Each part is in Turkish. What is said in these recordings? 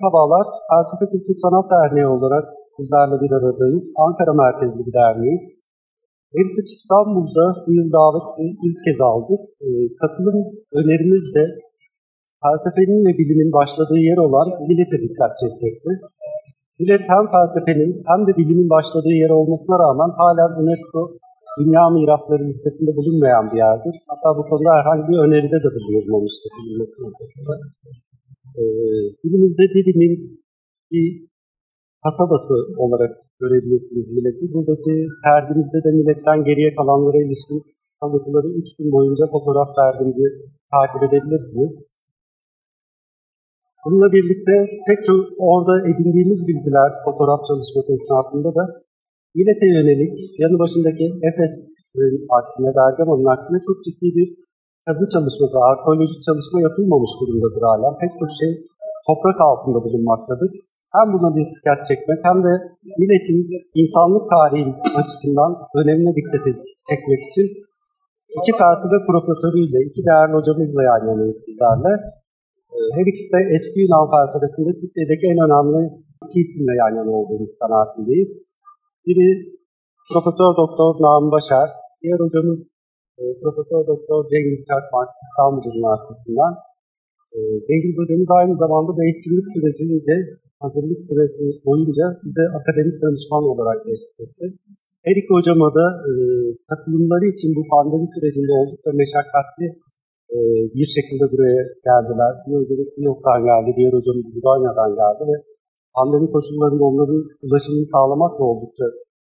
Merhabalar, Felsefe Kültür Sanat Derneği olarak sizlerle bir aradayız. Ankara merkezli bir derneğiz. Heritage İstanbul'da bu yıl daveti ilk kez aldık. Katılım önerimiz de felsefenin ve bilimin başladığı yer olan Millet'e dikkat çekmekti. Millet hem felsefenin hem de bilimin başladığı yer olmasına rağmen hala UNESCO Dünya Mirasları listesinde bulunmayan bir yerdir. Hatta bu konuda herhangi bir öneride de bulunmamıştır bilinmesi noktasında. Günümüzde Didim'in bir kasabası olarak görebilirsiniz Millet'i. Buradaki sergimizde de Millet'ten geriye kalanlara ilişkin tanıtıları 3 gün boyunca fotoğraf sergimizi takip edebilirsiniz. Bununla birlikte pek çok orada edindiğimiz bilgiler fotoğraf çalışması esnasında da Millet'e yönelik yanı başındaki Efes'in aksine, Bergama'nın aksine çok ciddi bir kazı çalışması, arkeolojik çalışma yapılmamış durumdadır hala. Pek çok şey toprak altında bulunmaktadır. Hem buna dikkat çekmek hem de Millet'in insanlık tarihi açısından önemine dikkat çekmek için iki felsefe profesörüyle, iki değerli hocamızla yan yanayız sizlerle. Her ikisi de eski Yunan felsefesinde Türkiye'deki en önemli iki isimle yan yana olduğumuz kanaatindeyiz. Biri Profesör Doktor Nami Başar, diğer hocamız Profesör Doktor Cengiz Çakmak İstanbul Üniversitesi'nden. Cengiz hocamız aynı zamanda bu etkinlik sürecince, hazırlık süresi boyunca bize akademik danışman olarak eşlik etti. Her iki hocama da katılımları için bu pandemi sürecinde oldukça meşakkatli bir şekilde buraya geldiler. Bir hocamız Siyop'tan geldi, diğer hocamız Budanya'dan geldi ve pandemi koşullarında onların ulaşımını sağlamakla oldukça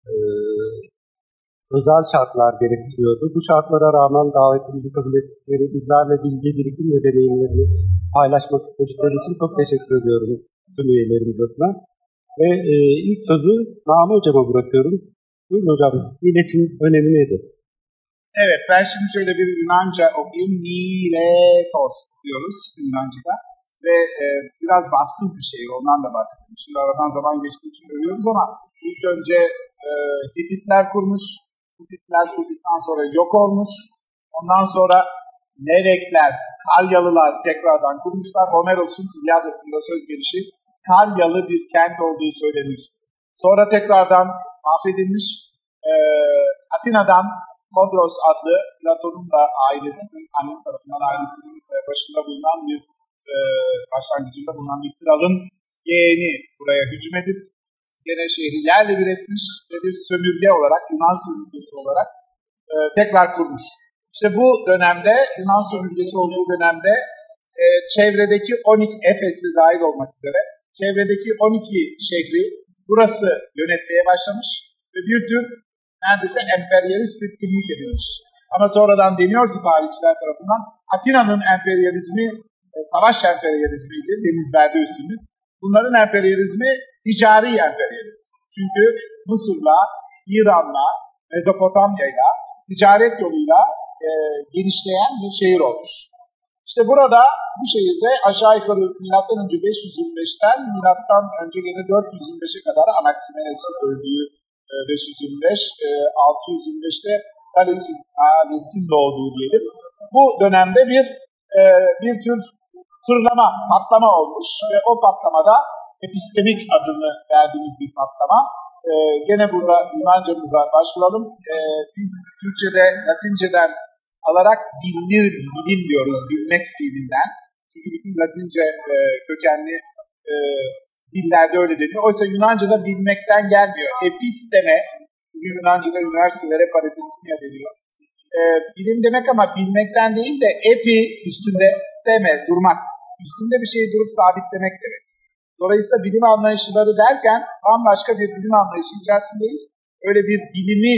özel şartlar gerektiriyordu. Bu şartlara rağmen davetimizi kabul ettikleri, bizlerle bilgi, birikim ve deneyimlerini paylaşmak istedikleri için çok teşekkür ediyorum tüm üyelerimiz adına. Ve ilk sözü Nami Hocam'a bırakıyorum. Buyurun hocam, milletin önemi nedir? Evet, ben şimdi şöyle bir Yunanca okuyayım. Miletos diyoruz Yunanca'da. Ve biraz bahtsız bir şey, ondan da bahsedeyim. Şimdi aradan zaman geçtiği için övüyoruz ama ilk önce Hititler kurmuş. Hititler kurduktan sonra yok olmuş. Ondan sonra Nerekler, Kalyalılar tekrardan kurmuşlar. Homeros'un İlyadası'nda söz gelişi Kalyalı bir kent olduğu söylenir. Sonra tekrardan mahvedilmiş. Atina'dan Kodros adlı Platon'un da ailesinin, annem tarafından ailesinin başında bulunan bir başlangıcında bulunan bir kralın yeğeni buraya hücum edip gene şehri yerle bir etmiş ve bir sömürge olarak, Yunan sömürgesi olarak tekrar kurmuş. İşte bu dönemde, Yunan sömürgesi olduğu dönemde çevredeki 12 Efes'li dahil olmak üzere çevredeki 12 şehri burası yönetmeye başlamış ve bir tür neredeyse emperyalist bir kimlik edilmiş. Ama sonradan deniyor ki tarihçiler tarafından Atina'nın emperyalizmi savaş emperyalizmiydi, denizlerde üstünlük. Bunların emperyalizmi ticari emperyalizm. Çünkü Mısır'la, İran'la, Mezopotamya'yla, ticaret yoluyla genişleyen bir şehir olmuş. İşte burada, bu şehirde aşağı yukarı M.Ö. 525'ten M.Ö. gene 425'e kadar Anaximenes'in öldüğü 525, 625'te Thales'in doğduğu diyelim. Bu dönemde bir tür fırlama, patlama olmuş ve o patlamada epistemik adını verdiğimiz bir patlama. Gene burada Yunancamıza başvuralım. Biz Türkçe'de, Latinceden alarak bilim diyoruz, bilmek fiilinden. Çünkü bütün Latince kökenli dillerde öyle deniyor. Oysa Yunanca'da bilmekten gelmiyor. Episteme, Yunanca'da üniversitelere parapistimia deniyor. Bilim demek ama bilmekten değil de epi, üstünde, steme, durmak. Üstünde bir şeyi durup sabitlemek demek. Dolayısıyla bilim anlayışları derken bambaşka bir bilim anlayışı içerisindeyiz. Öyle bir bilimi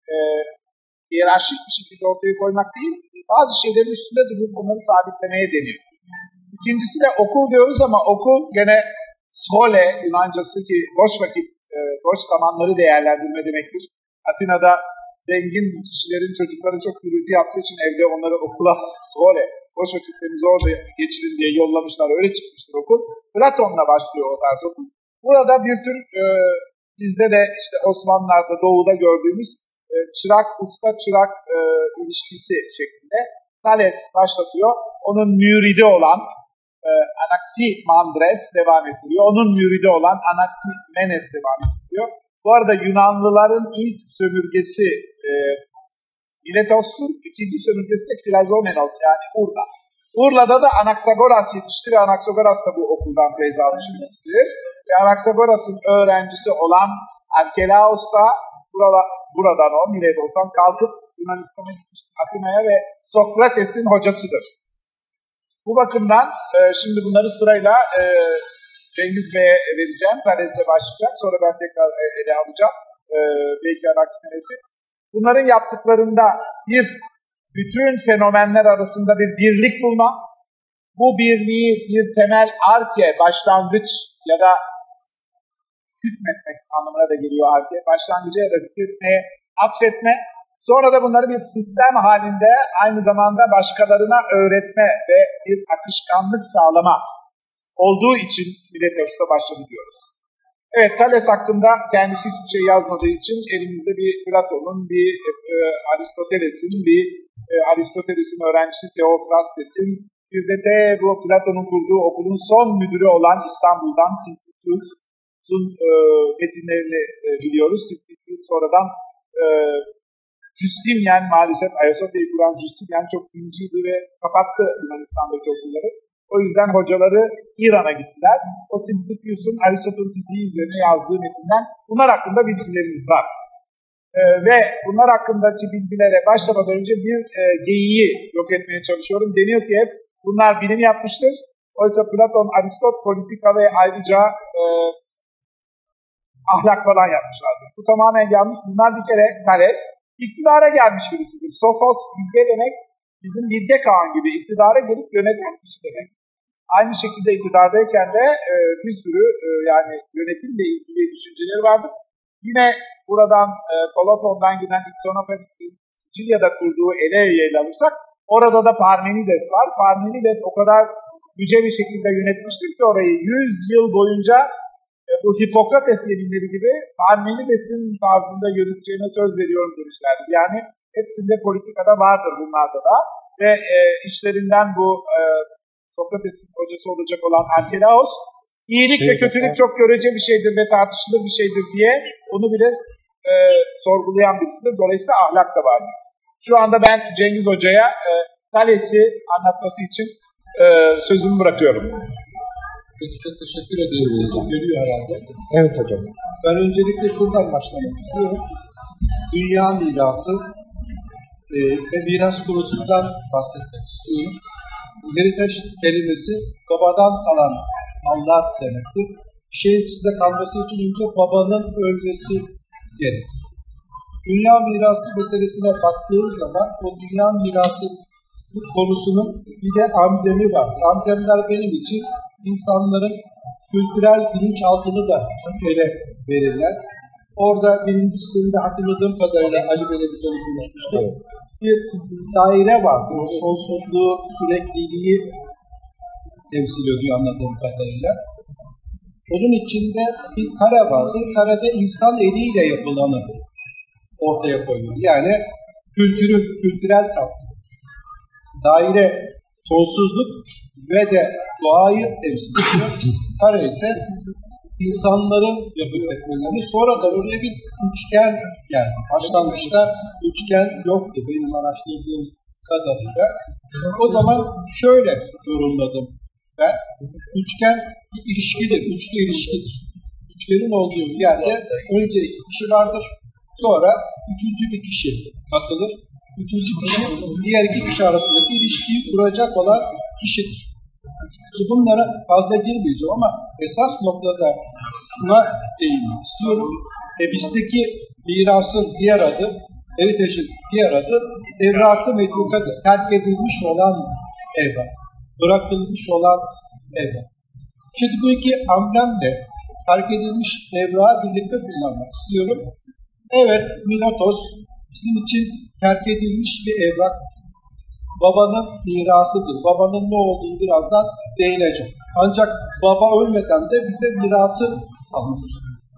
hiyerarşik bir şekilde ortaya koymak değil, bazı şeylerin üstünde durup onları sabitlemeye deniyor. İkincisi de okul diyoruz ama okul gene schole, Yunancası ki boş vakit, boş zamanları değerlendirme demektir. Atina'da zengin kişilerin çocukları çok gürültü yaptığı için evde onları okula schole, boş vakitlerinizi orada geçirin diye yollamışlar, öyle çıkmıştır okul. Platon'la başlıyor o tarz okul. Burada bir tür bizde de işte Osmanlılar'da doğuda gördüğümüz çırak, usta çırak ilişkisi şeklinde Thales başlatıyor. Onun müridi olan Anaximandres devam ettiriyor. Onun müridi olan Anaximenes devam ettiriyor. Bu arada Yunanlıların ilk sömürgesi Miletos'tur. İkinci sömürgesi de Klazomenos yani Urla. Urla'da da Anaxagoras yetişti ve Anaxagoras da bu okuldan feyz almış birisidir. Ve Anaxagoras'ın öğrencisi olan Arkelaos da buradan o Miletos'tan kalkıp Yunanistan'a gitmiştir, Atina'ya ve Sokrates'in hocasıdır. Bu bakımdan şimdi bunları sırayla Cengiz Bey'e vereceğim. Thales'le başlayacak. Sonra ben tekrar ele alacağım. Belki Anaximenes'i. Bunların yaptıklarında bütün fenomenler arasında bir birlik bulma, bu birliği bir temel arke, başlangıç ya da hükmetmek anlamına da geliyor arke, başlangıca ya da hükmetmeye atfetme, sonra da bunları bir sistem halinde aynı zamanda başkalarına öğretme ve bir akışkanlık sağlama olduğu için Miletos'ta başladı diyoruz. Evet, Thales hakkında kendisi hiçbir şey yazmadığı için elimizde bir Platon'un, bir Aristoteles'in öğrencisi Theophrastes'in, bir de bu Platon'un kurduğu okulun son müdürü olan İstanbul'dan Simplicius'un metinlerini biliyoruz. Simplicius sonradan Justinian maalesef Ayasofya'yı kuran Justinian çok inciydi ve kapattı Yunanistan'daki okulları. O yüzden hocaları İran'a gittiler. O Simplicius'un Aristotle fiziği üzerine yazdığı metinden bunlar hakkında bilgilerimiz var. Ve bunlar hakkındaki bilgilere başlamadan önce bir geyiği yok etmeye çalışıyorum. Deniyor ki hep bunlar bilim yapmıştır. Oysa Platon, Aristot politika ve ayrıca ahlak falan yapmışlardır. Bu tamamen yanlış. Bunlar bir kere Thales iktidara gelmiş birisidir. Sophos bilge demek bizim Bilge Kağan gibi iktidara gelip yöneten kişi demek. Aynı şekilde iktidardayken de bir sürü yani yönetimle ilgili düşünceleri vardır. Yine buradan Kolofon'dan giden Xenophanes'in Sicilya'da kurduğu Elea'yı ele alırsak orada da Parmenides var. Parmenides o kadar yüce bir şekilde yönetmiştir ki orayı 100 yıl boyunca bu Hipokrates yeminleri gibi Parmenides'in tarzında yöneteceğine söz veriyorum demişlerdir. Yani hepsinde politikada vardır bunlarda da. Ve içlerinden bu Sokrates'in hocası olacak olan Arkelaos, iyilik ve kötülük çok görece bir şeydir ve tartışılır bir şeydir diye onu bile sorgulayan birisidir. Dolayısıyla ahlak da vardır. Şu anda ben Cengiz Hoca'ya Thales'i anlatması için sözümü bırakıyorum. Peki, çok teşekkür ederim. Sesim geliyor herhalde. Evet hocam. Ben öncelikle şuradan başlamak istiyorum. Dünya mirası ve miras konusundan bahsetmek istiyorum. Heritage kelimesi babadan kalan mallar demektir. Bir şeyin size kalması için önce babanın ölmesi gerekir. Dünya mirası meselesine baktığım zaman o dünya mirası konusunun bir de amblemi var. Amblemler benim için insanların kültürel bilinçaltını da ele verirler. Orada birincisinde hatırladığım kadarıyla Ali Bey'le bir soru konuşmuştu. Bir daire var. O sonsuzluğu, sürekliliği temsil ediyor anladığım kadarıyla. Onun içinde bir kare vardır. Karede insan eliyle yapılanı ortaya koyuyor. Yani kültürel tatlı. Daire sonsuzluk ve de doğayı temsil ediyor. Kare ise insanların yapıp etmelerini. Sonra da oraya bir üçgen geldi. Başlangıçta üçgen yoktu benim araştırdığım kadarıyla. O zaman şöyle yorumladım ben. Üçgen bir ilişkidir, üçlü ilişkidir. Üçgenin olduğu yerde önce iki kişi vardır. Sonra üçüncü bir kişi katılır. Üçüncü kişi diğer iki kişi arasındaki ilişkiyi kuracak olan kişidir. Bunlara fazla girmeyeceğim ama esas noktada şuna değinmek istiyorum. Bizdeki mirasın diğer adı, heritage'in diğer adı evrak-ı metrukadır. Terk edilmiş olan evrak. Bırakılmış olan evrak. Şimdi bu iki amblemle terk edilmiş evrağı birlikte kullanmak istiyorum. Evet, Miletos bizim için terk edilmiş bir evrak. Babanın mirasıdır. Babanın ne olduğunu birazdan değineceğim. Ancak baba ölmeden de bize mirası kalmış.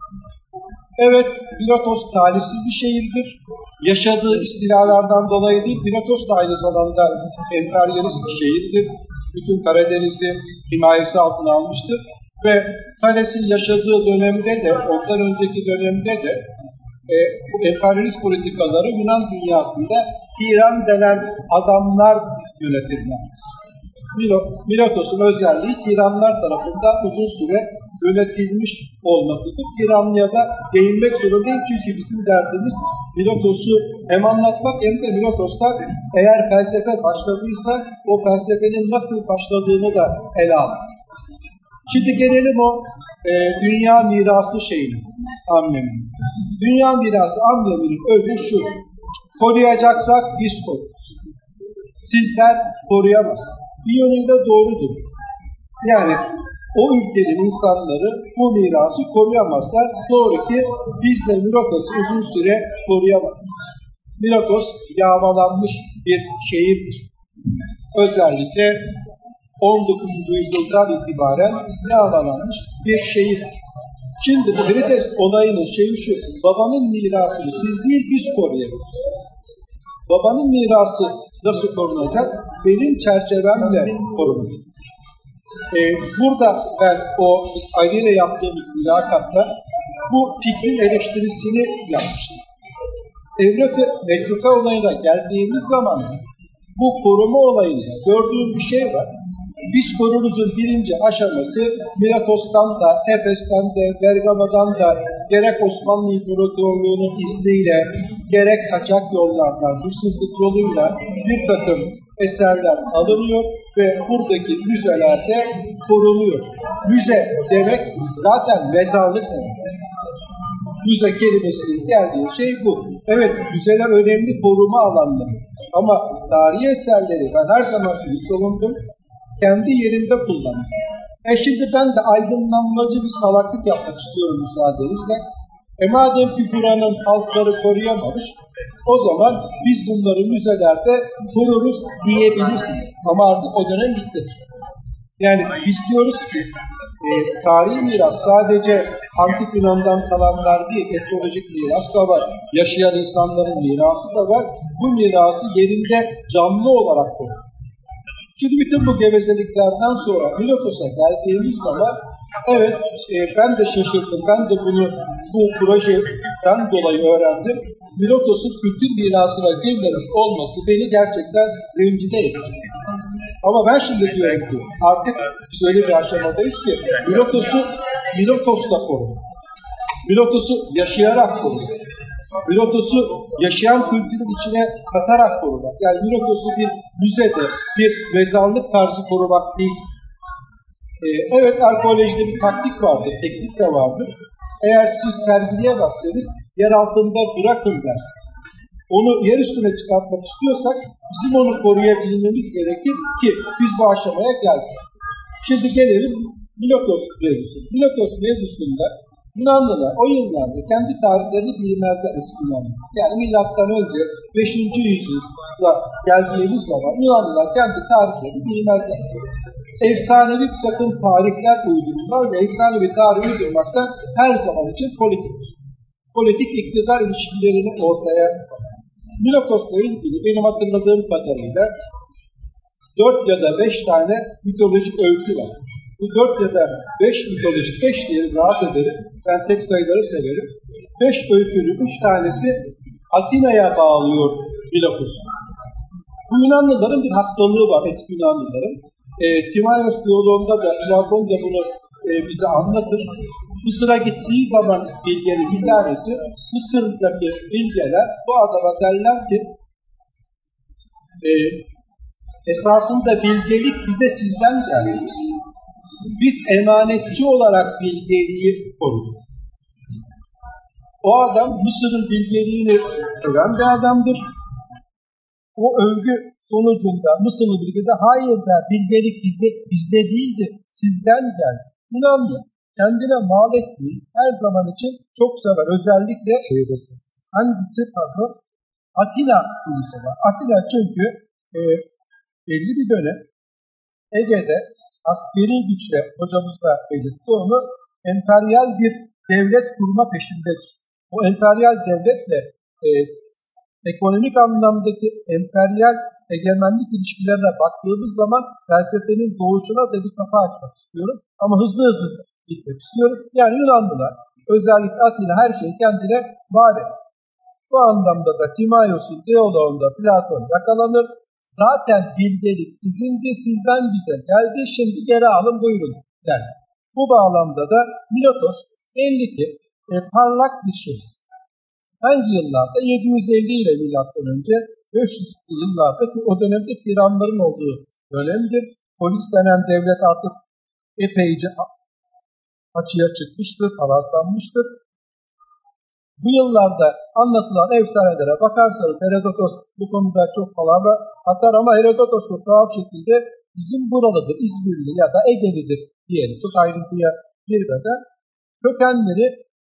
Evet, Miletos talihsiz bir şehirdir. Yaşadığı istilalardan dolayı değil, Miletos da aynı zamanda emperyalist bir şehirdir. bütün Karadeniz'i himayesi altına almıştır. Ve Thales'in yaşadığı dönemde de, ondan önceki dönemde de bu emperyalist politikaları Yunan dünyasında tiran denen adamlar yönetirlermiş. Milotos'un özelliği tiranlar tarafından uzun süre yönetilmiş olmasıdır. Tiranya'da değinmek zorundayım çünkü bizim derdimiz Milotos'u hem anlatmak hem de Milotos'ta eğer felsefe başladıysa o felsefenin nasıl başladığını da ele almak. Şimdi gelelim o dünya mirası şeyine, amblemine. Dünya mirası ambleminin özü şu: koruyacaksak biz koruruz. Sizler koruyamazsınız. Bir yönüyle doğrudur. Yani o ülkenin insanları bu mirası koruyamazlar. Doğru ki biz de Milotos'u uzun süre koruyamayız. Milotos yağmalanmış bir şehirdir. Özellikle 19. yüzyıldan itibaren yağmalanmış bir şehirdir. Şimdi bu Herites olayının şeyi şu: babanın mirasını siz değil biz koruyabiliriz. Babanın mirası nasıl korunacak? Benim çerçevemle korunacak. Burada ben biz Ali ile yaptığımız mülakatta bu fikrin eleştirisini yapmıştım. Evrak metrika olayına geldiğimiz zaman bu koruma olayında gördüğüm bir şey var. Biz koruruzun birinci aşaması Miletos'tan da, Efes'ten de, Bergama'dan da gerek Osmanlı İmparatorluğu'nun izniyle, gerek kaçak yollardan, hırsızlık yoluyla bir takım eserler alınıyor ve buradaki müzelerde korunuyor. Müze demek zaten mezarlık demek. Müze kelimesinin geldiği şey bu. Evet, müzeler önemli koruma alanları. Ama tarihi eserleri ben her zaman savundum, kendi yerinde kullanıyor. Şimdi ben de aydınlanmacı bir salaklık yapmak istiyorum müsaadenizle. Madem ki buranın halkları koruyamamış, o zaman biz bunları müzelerde koruruz diyebilirsiniz. Ama artık o dönem bitti. Yani biz diyoruz ki tarihi miras sadece antik Yunan'dan kalanlar değil, etnolojik miras da var, yaşayan insanların mirası da var. Bu mirası yerinde canlı olarak korur. Şimdi bütün bu gevezeliklerden sonra Milotos'a geldiğimiz zaman evet ben de şaşırdım. Ben de bunu bu projeden dolayı öğrendim. Milotos'un kültür mirasına girmemiş olması beni gerçekten rencide etti. Ama ben şimdi diyorum ki artık biz öyle bir aşamadayız ki Milotos'la korun. Milotos'u yaşayarak korun. Milotos'u yaşayan kültürün içine katarak korumak. Yani Milotos'u bir müzede, bir mezarlık tarzı korumak değil. Evet, arkeolojide bir taktik vardır, teknik de vardır. Eğer siz sergileyemezseniz yer altında bırakın dersiniz. Onu yer üstüne çıkartmak istiyorsak bizim onu koruyabilmemiz gerekir ki biz bu aşamaya geldik. Şimdi gelelim Milotos mevzusu. Milotos mevzusunda Yunanlılar o yıllarda kendi tarihlerini bilmezler eskiden. Yani milattan önce 5. yüzyıla geldiğimiz zaman Yunanlılar kendi tarihlerini bilmezler. Efsanevi bir takım tarihler uydururlar ve efsanevi tarih uydurmakta her zaman için politiktir. Politik iktidar ilişkilerini ortaya koyar. Milotos'la ilgili benim hatırladığım kadarıyla 4 ya da 5 tane mitolojik öykü var. Bu 4 ya da 5 mitolojik, 5 diyelim rahat ederim. Ben tek sayıları severim. 5 öykünün 3 tanesi Atina'ya bağlıyor Milotos'u. Bu Yunanlıların bir hastalığı var, eski Yunanlıların. Timaios diyaloğunda da Platon da bunu bize anlatır. Mısır'a gittiği zaman bilgenin bir tanesi, Mısır'daki bilgeler bu adama derler ki esasında bilgelik bize sizden geldi. Biz emanetçi olarak bilgeliği koruduk. O adam Mısır'ın bilgeliğini seven bir adamdır. O övgü sonucunda Mısırlı bilge de hayır der, bilgelik bizde değildi, sizden geldi. İnanmıyor. Kendine mal ettiği her zaman için çok sever. Özellikle hangisi pardon? Atina ulusu var. Atina çünkü belli bir dönem Ege'de askeri güçle hocamız da belirtti onu, emperyal bir devlet kurma peşindedir. O emperyal devletle ekonomik anlamdaki emperyal egemenlik ilişkilerine baktığımız zaman felsefenin doğuşuna da bir kapı açmak istiyorum. Ama hızlı gitmek istiyorum. Yani Yunanlılar, özellikle Atina her şeyi kendine var eder. Bu anlamda da Timaios'un diyaloğunda Platon yakalanır. Zaten bilgelik sizindi, sizden bize geldi, şimdi geri alın buyurun der. Bu bağlamda da Milotos belli ki parlak bir şey. Hangi yıllarda? 750 ile milattan önce 500'lü yıllarda, ki o dönemde tiranların olduğu dönemdir. Polis denen devlet artık epeyce açığa çıkmıştır, palazlanmıştır. Bu yıllarda anlatılan efsanelere bakarsanız Herodotos bu konuda çok palavra atar ama Herodotos çok tuhaf şekilde bizim buralıdır, İzmirli ya da Ege'lidir diyelim. Çok ayrıntıya girmeden kökenleri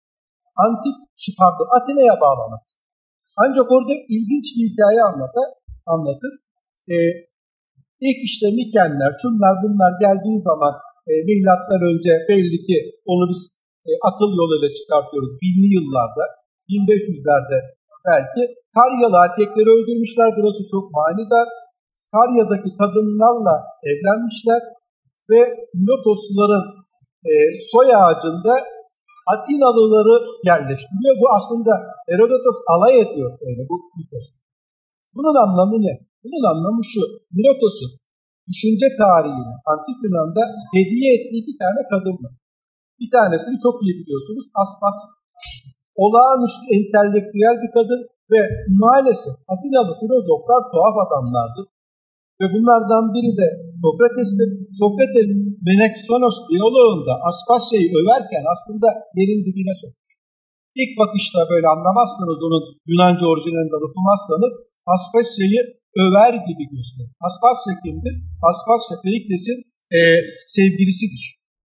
Atina'ya bağlamak. Ancak orada ilginç bir hikaye anlatır. İlk işte Mikenler, şunlar bunlar geldiği zaman milattan önce belli ki onu biz akıl yoluyla çıkartıyoruz. 1000'li yıllarda, 1500'lerde belki Karyalı erkekleri öldürmüşler. Burası çok manidar. Karya'daki kadınlarla evlenmişler ve Milotosluların soy ağacında Atinalıları yerleştiriyor. Bu aslında Herodotos alay ediyor bu mitos. Bunun anlamı ne? Bunun anlamı şu: Milotos'un düşünce tarihine Antik Yunan'da hediye ettiği 2 tane kadın var. Bir tanesini çok iyi biliyorsunuz, Aspas. Olağanüstü entelektüel bir kadın ve maalesef Atinalı filozoflar tuhaf adamlardır. Ve bunlardan biri de Sokrates'tir. Sokrates Menexenos diyaloğunda Aspasya'yı överken aslında yerin dibine sokar. İlk bakışta böyle anlamazsanız, onun Yunanca orijinalinden okumazsanız Aspasya'yı över gibi gösterir. Aspasya kimdir? Aspasya Perikles'in sevgilisidir.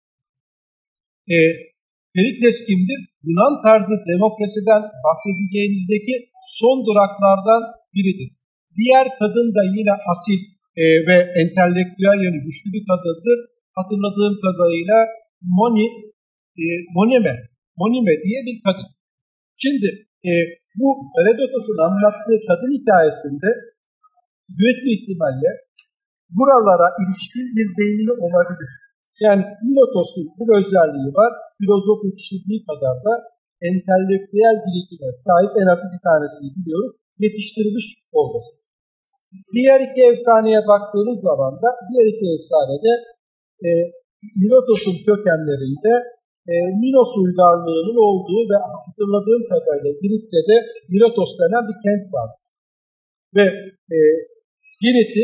Perikles kimdir? Yunan tarzı demokrasiden bahsedeceğimizdeki son duraklardan biridir. Diğer kadın da yine asil ve entelektüel yönü güçlü bir kadındır. Hatırladığım kadarıyla Monime diye bir kadın. Şimdi bu Herodotos'un anlattığı kadın hikayesinde büyük bir ihtimalle buralara ilişkin bir değini olabilir. Yani Milotos'un bir özelliği var. Filozof yetiştirdiği kadar da entelektüel birikime sahip, en az bir tanesini biliyoruz, yetiştirilmiş olması. Diğer 2 efsaneye baktığınız zaman da diğer 2 efsanede Milotos'un kökenlerinde Minos uygarlığının olduğu ve hatırladığım kadarıyla Girit'te de Milotos denen bir kent vardır. Ve Girit'i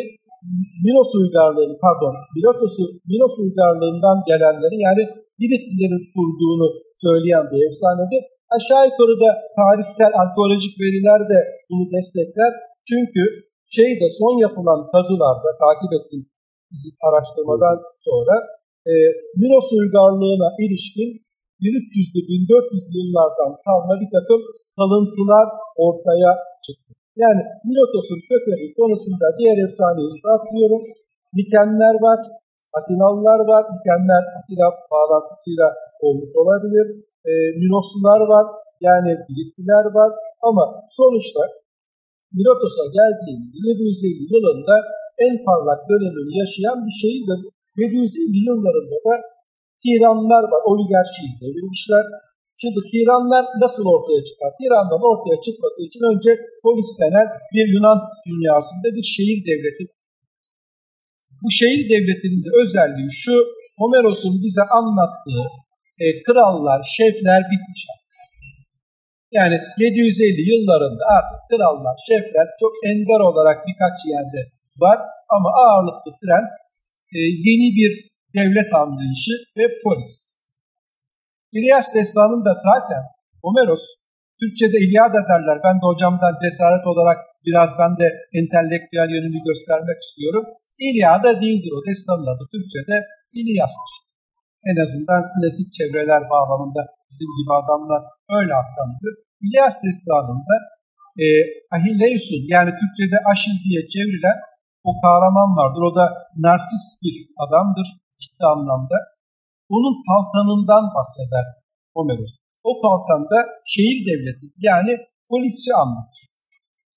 Minos uygarlığından gelenlerin, yani Giritlilerin kurduğunu söyleyen bir efsanedir. Aşağı yukarı da tarihsel arkeolojik veriler de bunu destekler. Çünkü son yapılan kazılarda, takip ettiğim araştırmadan sonra Minos uygarlığına ilişkin 1300'lü 1400'lü yıllardan kalma bir takım kalıntılar ortaya çıktı. Yani Milotos'un kökeni konusunda diğer efsaneyi atlıyorum. Mikenler var, Atinalılar var. Mikenler Atina bağlantısıyla olmuş olabilir. Minoslular var, yani Giritliler var. Ama sonuçta Milotos'a geldiğimiz 750 yılında en parlak dönemini yaşayan bir şehirdir. 750 yıllarında da tiranlar var, oligarşiyi devirmişler. Şimdi tiranlar nasıl ortaya çıkar? Tiranların ortaya çıkması için önce polis denen bir Yunan dünyasında bir şehir devleti. Bu şehir devletinin de özelliği şu: Homeros'un bize anlattığı krallar, şefler bitmişler. Yani 750 yıllarında artık krallar, şefler çok ender olarak birkaç yerde var ama ağırlıklı trend yeni bir devlet anlayışı ve polis. İlyas destanında zaten Homeros, Türkçe'de İlyada derler. Ben de hocamdan cesaret olarak biraz ben de entelektüel yönünü göstermek istiyorum. İlyada değildir o destanın adı. Türkçe'de İlyas'tır. En azından klasik çevreler bağlamında bizim gibi adamlar öyle adlandırır. İlyas destanında Ahilleus'un, yani Türkçe'de Aşil diye çevrilen o kahraman vardır. O da narsist bir adamdır ciddi anlamda. Onun kalkanından bahseder Homeros. O kalkanda şehir devleti, yani polisi anlatır.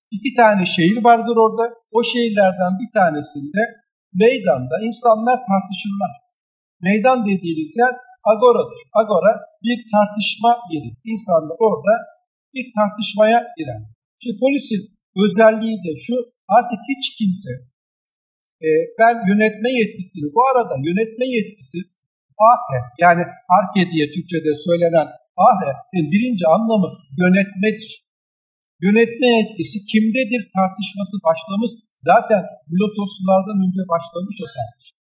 2 tane şehir vardır orada. O şehirlerden bir tanesinde meydanda insanlar tartışırlar. Meydan dediğiniz yer agoradır. Agora bir tartışma yeri. İnsanlar orada bir tartışmaya girer. Şimdi polisin özelliği de şu, artık hiç kimse ben yönetme yetkisini, bu arada yönetme yetkisi ahe, yani arke diye Türkçe'de söylenen ahe'nin birinci anlamı yönetmedir. Yönetme yetkisi kimdedir tartışması başlamış. Zaten Milotoslulardan önce başlamış o tartışma.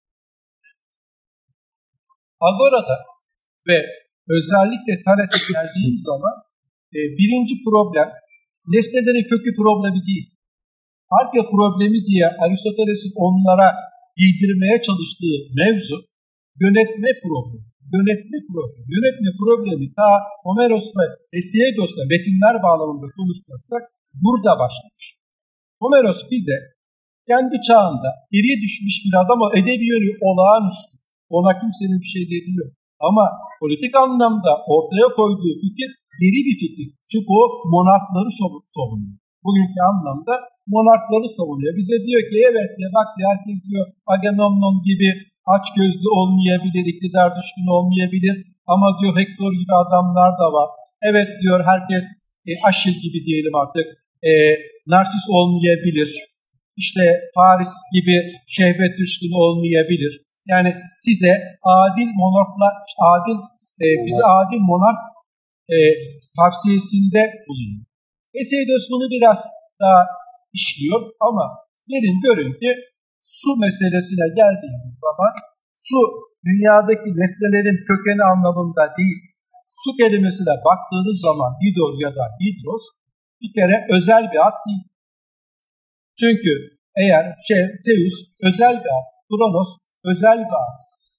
Agora'da ve özellikle Thales'e geldiğim zaman birinci problem nesnelerin kökü problemi değil. Arke problemi diye Aristoteles'in onlara giydirmeye çalıştığı mevzu yönetme problemi. Yönetme problemi ta Homeros ve Hesiodos'ta metinler bağlamında konuşacaksak burada başlamış. Homeros bize kendi çağında geriye düşmüş bir adam, o edebi yönü olağanüstü. Ona kimsenin bir şey dediği yok. Ama politik anlamda ortaya koyduğu fikir geri bir fikir. Çünkü o monarkları savunuyor. Bugünkü anlamda monarkları savunuyor. Bize diyor ki evet ya bak ya, herkes diyor Agamemnon gibi açgözlü olmayabilir, iktidar düşkün olmayabilir. Ama diyor Hektor gibi adamlar da var. Evet diyor herkes Aşil gibi diyelim artık narsis olmayabilir. İşte Paris gibi şehvet düşkün olmayabilir. Yani size adil monarklar, bize adil monark tavsiyesinde bulunuyor. Hesiod bunu biraz daha işliyor ama gelin görün ki su meselesine geldiğimiz zaman su dünyadaki nesnelerin kökeni anlamında değil. Su kelimesine baktığınız zaman hidro ya da hidros bir kere özel bir ad değil. Çünkü eğer Zeus özel bir ad, Kronos özel bir ad,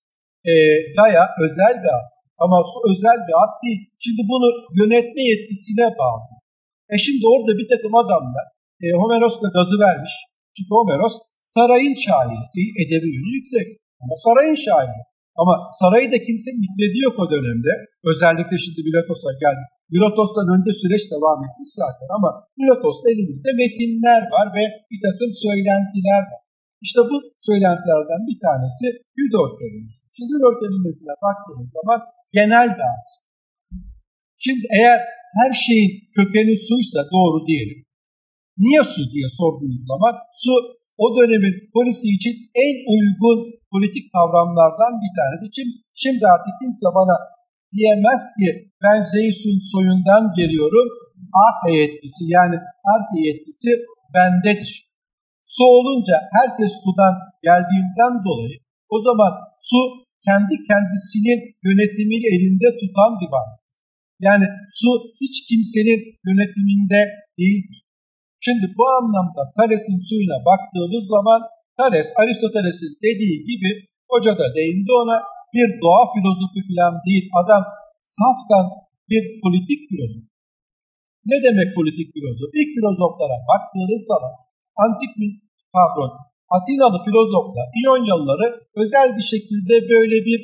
Gaia özel bir ad ama su özel bir ad değil. Şimdi bunu yönetme yetkisine bağlı. Şimdi orada bir takım adamlar Homeros da gazı vermiş. Çünkü Homeros sarayın şairi, edebi yönü yüksek. Ama sarayın şairi. Ama sarayı da kimsenin hikmeti yok o dönemde. Özellikle şimdi Milotos'a geldi. Milotos'tan önce süreç devam etmiş zaten ama Milotos'ta elimizde metinler var ve bir takım söylentiler var. İşte bu söylentilerden bir tanesi Hüdor kelimesi. Şimdi Hüdor kelimesine baktığımız zaman genel bir ad. Şimdi eğer her şeyin kökeni suysa doğru diyelim. Niye su diye sorduğunuz zaman su o dönemin polisi için en uygun politik kavramlardan bir tanesi. Şimdi artık kimse bana diyemez ki ben Zeus'un soyundan geliyorum. Arke yetkisi yani arke yetkisi bendedir. Su olunca herkes sudan geldiğinden dolayı o zaman su kendi kendisinin yönetimini elinde tutan bir varlık. Yani su hiç kimsenin yönetiminde değildir. Şimdi bu anlamda Thales'in suyuna baktığımız zaman Thales, Aristoteles'in dediği gibi hoca da değindi ona, bir doğa filozofu falan değil. Adam safkan bir politik filozof. Ne demek politik filozof? İlk filozoflara baktığınız zaman Atinalı filozoflar, İyonyalıları özel bir şekilde böyle bir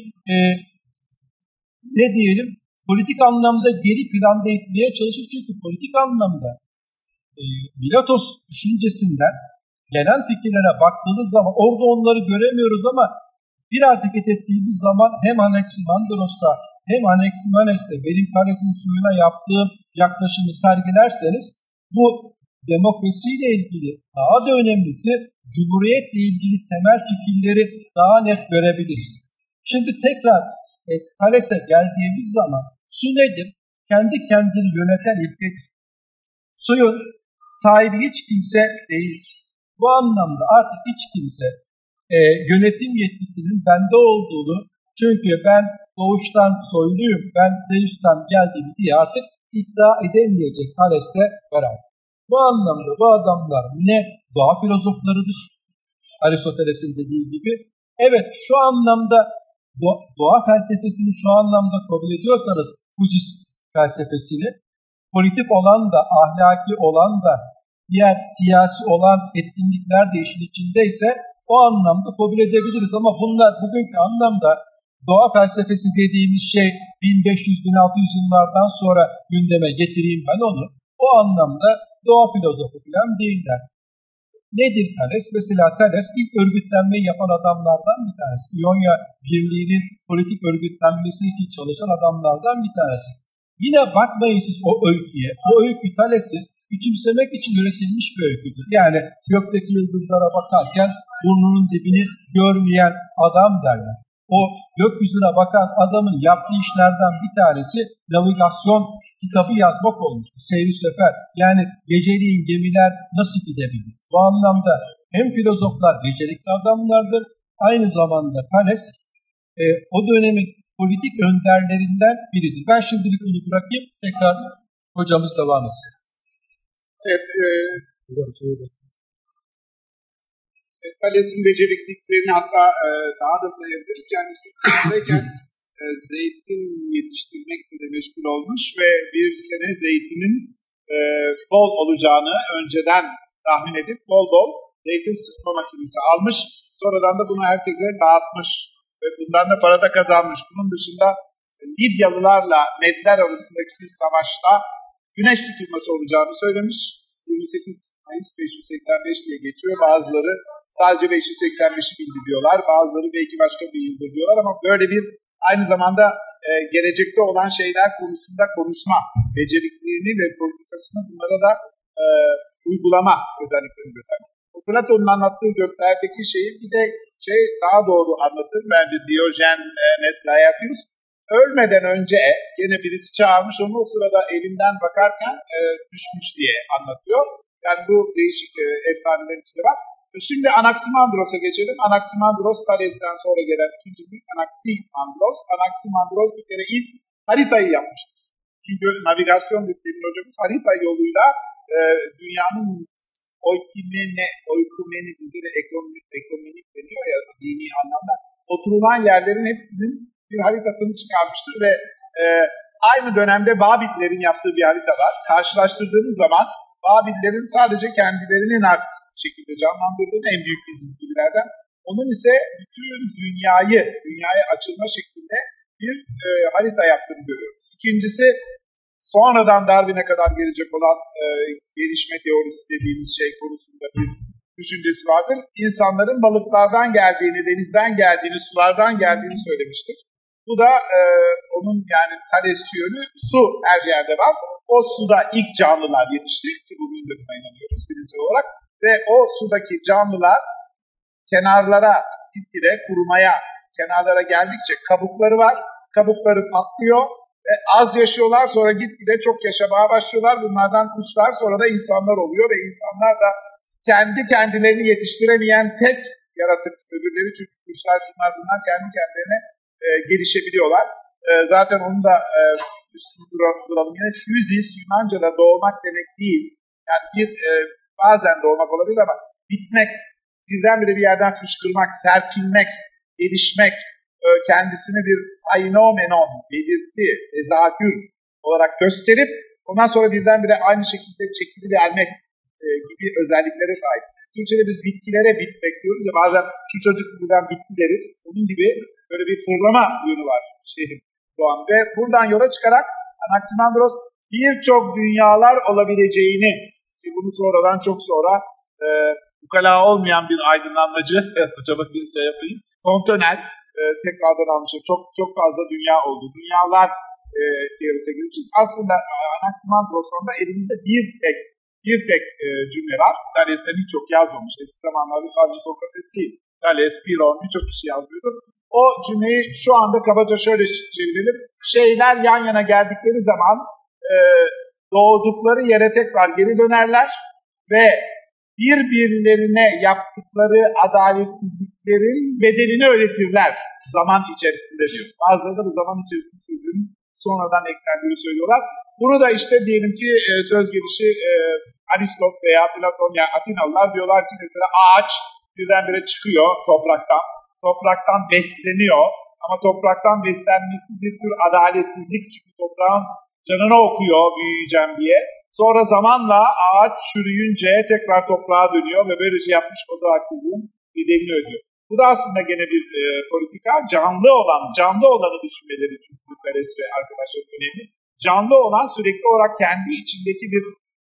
ne diyelim politik anlamda geri planda etmeye çalışır. Çünkü politik anlamda Miletos düşüncesinden gelen fikirlere baktığınız zaman orada onları göremiyoruz ama biraz dikkat ettiğimiz zaman hem Anaximandros'ta hem Anaximenes'te benim Thales'in suyuna yaptığım yaklaşımı sergilerseniz bu demokrasiyle ilgili daha da önemlisi cumhuriyetle ilgili temel fikirleri daha net görebiliriz. Şimdi tekrar Thales'e geldiğimiz zaman su nedir? Kendi kendini yöneten ilkedir. Suyun sahibi hiç kimse değil. Bu anlamda artık hiç kimse yönetim yetkisinin bende olduğunu, çünkü ben doğuştan soyluyum, ben Zeus'tan geldim diye artık iddia edemeyecek Thales'le beraber. Bu anlamda bu adamlar ne doğa filozoflarıdır, Aristoteles'in dediği gibi. Evet, şu anlamda doğa felsefesini şu anlamda kabul ediyorsanız Husis felsefesini, politik olan da, ahlaki olan da, diğer siyasi olan etkinlikler de işin içindeyse o anlamda kabul edebiliriz. Ama bunlar bugünkü anlamda doğa felsefesi dediğimiz şey 1500-1600 yıllardan sonra gündeme getireyim ben onu. O anlamda doğa filozofu falan değiller. Nedir Thales? Mesela Thales ilk örgütlenmeyi yapan adamlardan bir tanesi. İonya Birliği'nin politik örgütlenmesi için çalışan adamlardan bir tanesi. Yine bakmayın siz o öyküye. O öykü Thales'i küçümsemek için üretilmiş bir öyküdür. Yani gökteki yıldızlara bakarken burnunun dibini görmeyen adam derler. O gökyüzüne bakan adamın yaptığı işlerden bir tanesi navigasyon kitabı yazmak olmuştu. Seyri sefer. Yani geceliğin gemiler nasıl gidebilir? Bu anlamda hem filozoflar becerikli adamlardır, aynı zamanda Thales o dönemin politik önderlerinden biridir. Ben şimdilik bunu bırakayım, tekrar hocamız devam etsin. Evet, Thales'in becerikliklerini hatta daha da sayabiliriz. Kendisi köyden zeytin yetiştirmekle de meşgul olmuş ve bir sene zeytinin bol olacağını önceden tahmin edip bol bol zeytin sıkma makinesi almış. Sonradan da bunu herkese dağıtmış ve bundan da para da kazanmış. Bunun dışında Lidyalılarla Medler arasındaki bir savaşta güneş tutulması olacağını söylemiş. 28 Mayıs 585 diye geçiyor. Bazıları sadece 585'i bildi diyorlar. Bazıları belki başka bir yıldır diyorlar ama böyle bir aynı zamanda gelecekte olan şeyler konusunda konuşma beceriklerini ve politikasını bunlara da uygulama özelliklerini gösteriyor. Platon'un anlattığı göklerdeki şeyi bir de daha doğru anlatır bence Diogenes Laertius. Ölmeden önce gene birisi çağırmış onu, o sırada evinden bakarken düşmüş diye anlatıyor. Yani bu değişik efsanelerin içinde var. Şimdi Anaximandros'a geçelim. Anaximandros Thales'ten sonra gelen ikinci büyük Anaximandros. Anaximandros bir kere ilk haritayı yapmıştır. Çünkü navigasyon dediğimiz hocamız harita yoluyla dünyanın oikumeni bizde de ekonomik deniyor ya dini anlamda oturulan yerlerin hepsinin bir haritasını çıkarmıştır ve aynı dönemde Babillerin yaptığı bir harita var. Karşılaştırdığımız zaman Babillerin sadece kendilerini narsist şekilde canlandırdığını en büyük bir çizgilerden. Onun ise bütün dünyaya açılma şeklinde bir harita yaptığını görüyoruz. İkincisi sonradan Darwin'e kadar gelecek olan gelişme teorisi dediğimiz şey konusunda bir düşüncesi vardır. İnsanların balıklardan geldiğini, denizden geldiğini, sulardan geldiğini söylemiştir. Bu da onun yani Thalesçi yönü, su her yerde var. O suda ilk canlılar yetişti ki bugün de buna inanıyoruz bilimsel olarak. Ve o sudaki canlılar kenarlara gitgide kurumaya, kenarlara geldikçe kabukları var. Kabukları patlıyor ve az yaşıyorlar, sonra gitgide çok yaşamaya başlıyorlar. Bunlardan kuşlar, sonra da insanlar oluyor ve insanlar da kendi kendilerini yetiştiremeyen tek yaratık. Öbürleri çünkü kuşlar, şunlar bunlar kendi kendilerine gelişebiliyorlar. Zaten onu da üstüne duralım. Yine physis Yunanca'da doğmak demek değil. Yani bazen doğmak olabilir ama bitmek, birdenbire bir yerden fışkırmak, serpilmek, gelişmek, kendisini bir phenomenon, belirti, tezahür olarak gösterip ondan sonra birdenbire aynı şekilde çekilivermek gibi özelliklere sahip. Türkçe'de biz bitkilere bitmek diyoruz ya, bazen şu çocuk buradan bitti deriz. Onun gibi böyle bir fırlama yönü var doğan. Ve buradan yola çıkarak Anaximandros birçok dünyalar olabileceğini, bunu sonradan çok sonra ukala olmayan bir aydınlanmacı, hocama bir şey yapayım, Fontenelle tekrardan almışım. Çok fazla dünya oldu. Dünyalar teorisine girmişiz. Aslında Anaximandros'ta elimizde bir tek cümle var. Thales'ten hiç çok yazmamış. Eski zamanlarda sadece Sokrates değil. Thales, Piron birçok kişi yazıyordu. O cümleyi şu anda kabaca şöyle çevirelim. Şeyler yan yana geldikleri zaman doğdukları yere tekrar geri dönerler ve birbirlerine yaptıkları adaletsizliklerin bedelini ödetirler zaman içerisinde diyor. Bazıları da bu zaman içerisinde sözünün sonradan eklendiğini söylüyorlar. Bunu da işte diyelim ki söz gelişi Aristot veya Platon ya Atinalılar diyorlar ki mesela ağaç birdenbire çıkıyor topraktan besleniyor ama topraktan beslenmesi bir tür adaletsizlik çünkü toprağın canına okuyor büyüyeceğim diye. Sonra zamanla ağaç çürüyünce tekrar toprağa dönüyor ve böylece yapmış olduğu haklılığın bedelini ödüyor. Bu da aslında gene bir politika. Canlı olanı düşünmeleri çünkü Thales ve arkadaşlar önemli. Canlı olan sürekli olarak kendi içindeki bir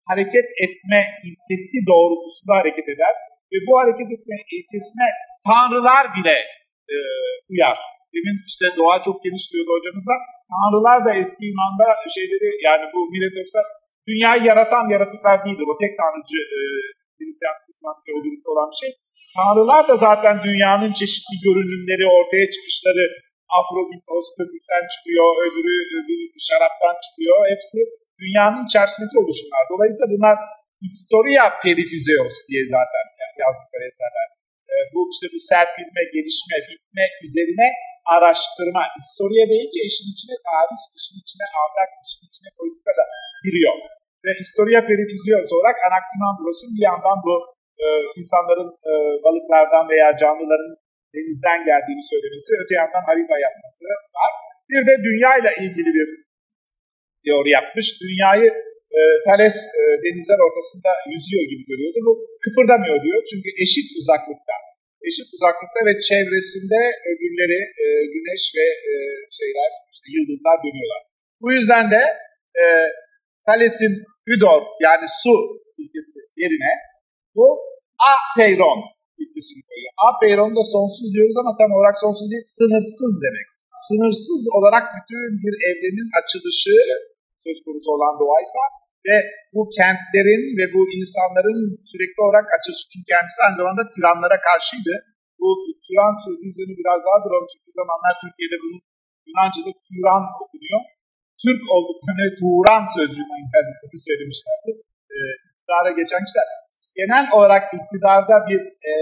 hareket etme ilkesi doğrultusunda hareket eder ve bu hareket etme ilkesine tanrılar bile uyar. Demin işte doğa çok geniş diyordu hocamıza. Tanrılar da eski Yunan'da şeyleri, yani bu Miletoslar dünyayı yaratan yaratıklar değildir. O tek tanrıcı Hristiyan Müslüman teolojide olan bir şey. Tanrılar da zaten dünyanın çeşitli görünümleri, ortaya çıkışları, Afroditos köpükten çıkıyor, öbürü şaraptan çıkıyor. Hepsi dünyanın içerisindeki oluşumlar. Dolayısıyla bunlar historia perifizeos diye zaten yazdıkları eserler. Bu işte bu serpilme, gelişme, bitme üzerine araştırma. Historia deyince işin içine tarih, işin içine ahlak, işin içine politika da giriyor. Ve historia perifizeos olarak Anaximandros'un bir yandan bu insanların balıklardan veya canlıların denizden geldiğini söylemesi, öte yandan harita yapması var. Bir de dünya ile ilgili bir teori yapmış. Dünyayı Thales denizler ortasında yüzüyor gibi görüyordu. Bu kıpırdamıyor diyor. Çünkü eşit uzaklıkta. Eşit uzaklıkta ve çevresinde öbürleri güneş ve işte yıldızlar dönüyorlar. Bu yüzden de Thales'in hydor yani su ilkesi yerine bu apeiron ilkesini koyuyor. Apeiron da sonsuz diyoruz ama tam olarak sonsuz değil, sınırsız demek. Sınırsız olarak bütün bir evrenin açılışı söz konusu olan doğaysa ve bu kentlerin ve bu insanların sürekli olarak açılışı, çünkü kendisi aynı zamanda tiranlara karşıydı. Bu tiran sözü üzerine biraz daha duralım. Çünkü zamanlar Türkiye'de bunun Yunanca'da Turan okunuyor. Türk olduklarını Turan sözcüğünden internette söylemişlerdi. İktidara geçen kişiler. Genel olarak iktidarda bir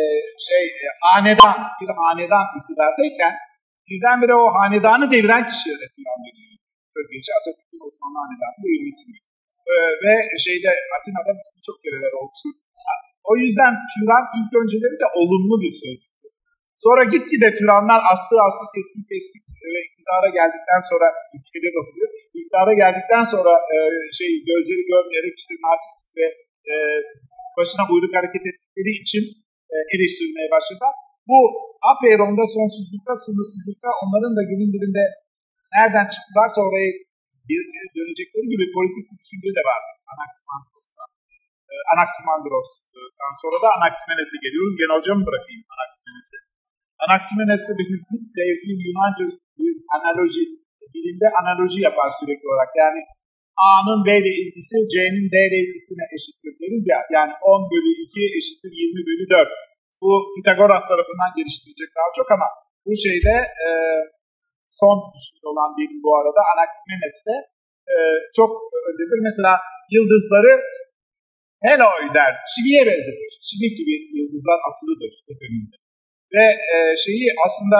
hanedan iktidardayken birdenbire o hanedanı deviren kişilere Turan deniyor. Özellikle Atatürk'ün Osmanlı hanedanı devirmesi gibi. Ve Atina'da çok kereler olmuştu. O yüzden Turan ilk önceleri de olumlu bir sözcük. Sonra gitgide Turanlar astı kestik ve iktidara geldikten sonra ülkede bakıyor. İktidara geldikten sonra gözleri görmeyerek işte narsist ve başına buyruk hareket ettikleri için eleştirilmeye başladı. Bu apeironda, sonsuzlukta, sınırsızlıkta onların da günün birinde nereden çıktılarsa oraya dönecekleri gibi politik bir düşünce de var Anaximandros'tan. Anaximandros'tan sonra da Anaximenes'e geliyoruz. Gene hocamı bırakayım Anaximenes'e. Anaximenes'e benim sevdiğim Yunanca bir analoji, bilimde analoji yapar sürekli olarak. Yani A'nın B ile ilgisi C'nin D ile ilgisine eşittir deriz ya. Yani 10/2 eşittir 20/4. Bu Pitagoras tarafından geliştirilecek daha çok ama bu şeyde son düşünce olan bilim bu arada Anaximenes'te çok öndedir. Mesela yıldızları Heloi der, çiviye benzetir. Çivi gibi yıldızlar asılıdır hepimizde. Ve aslında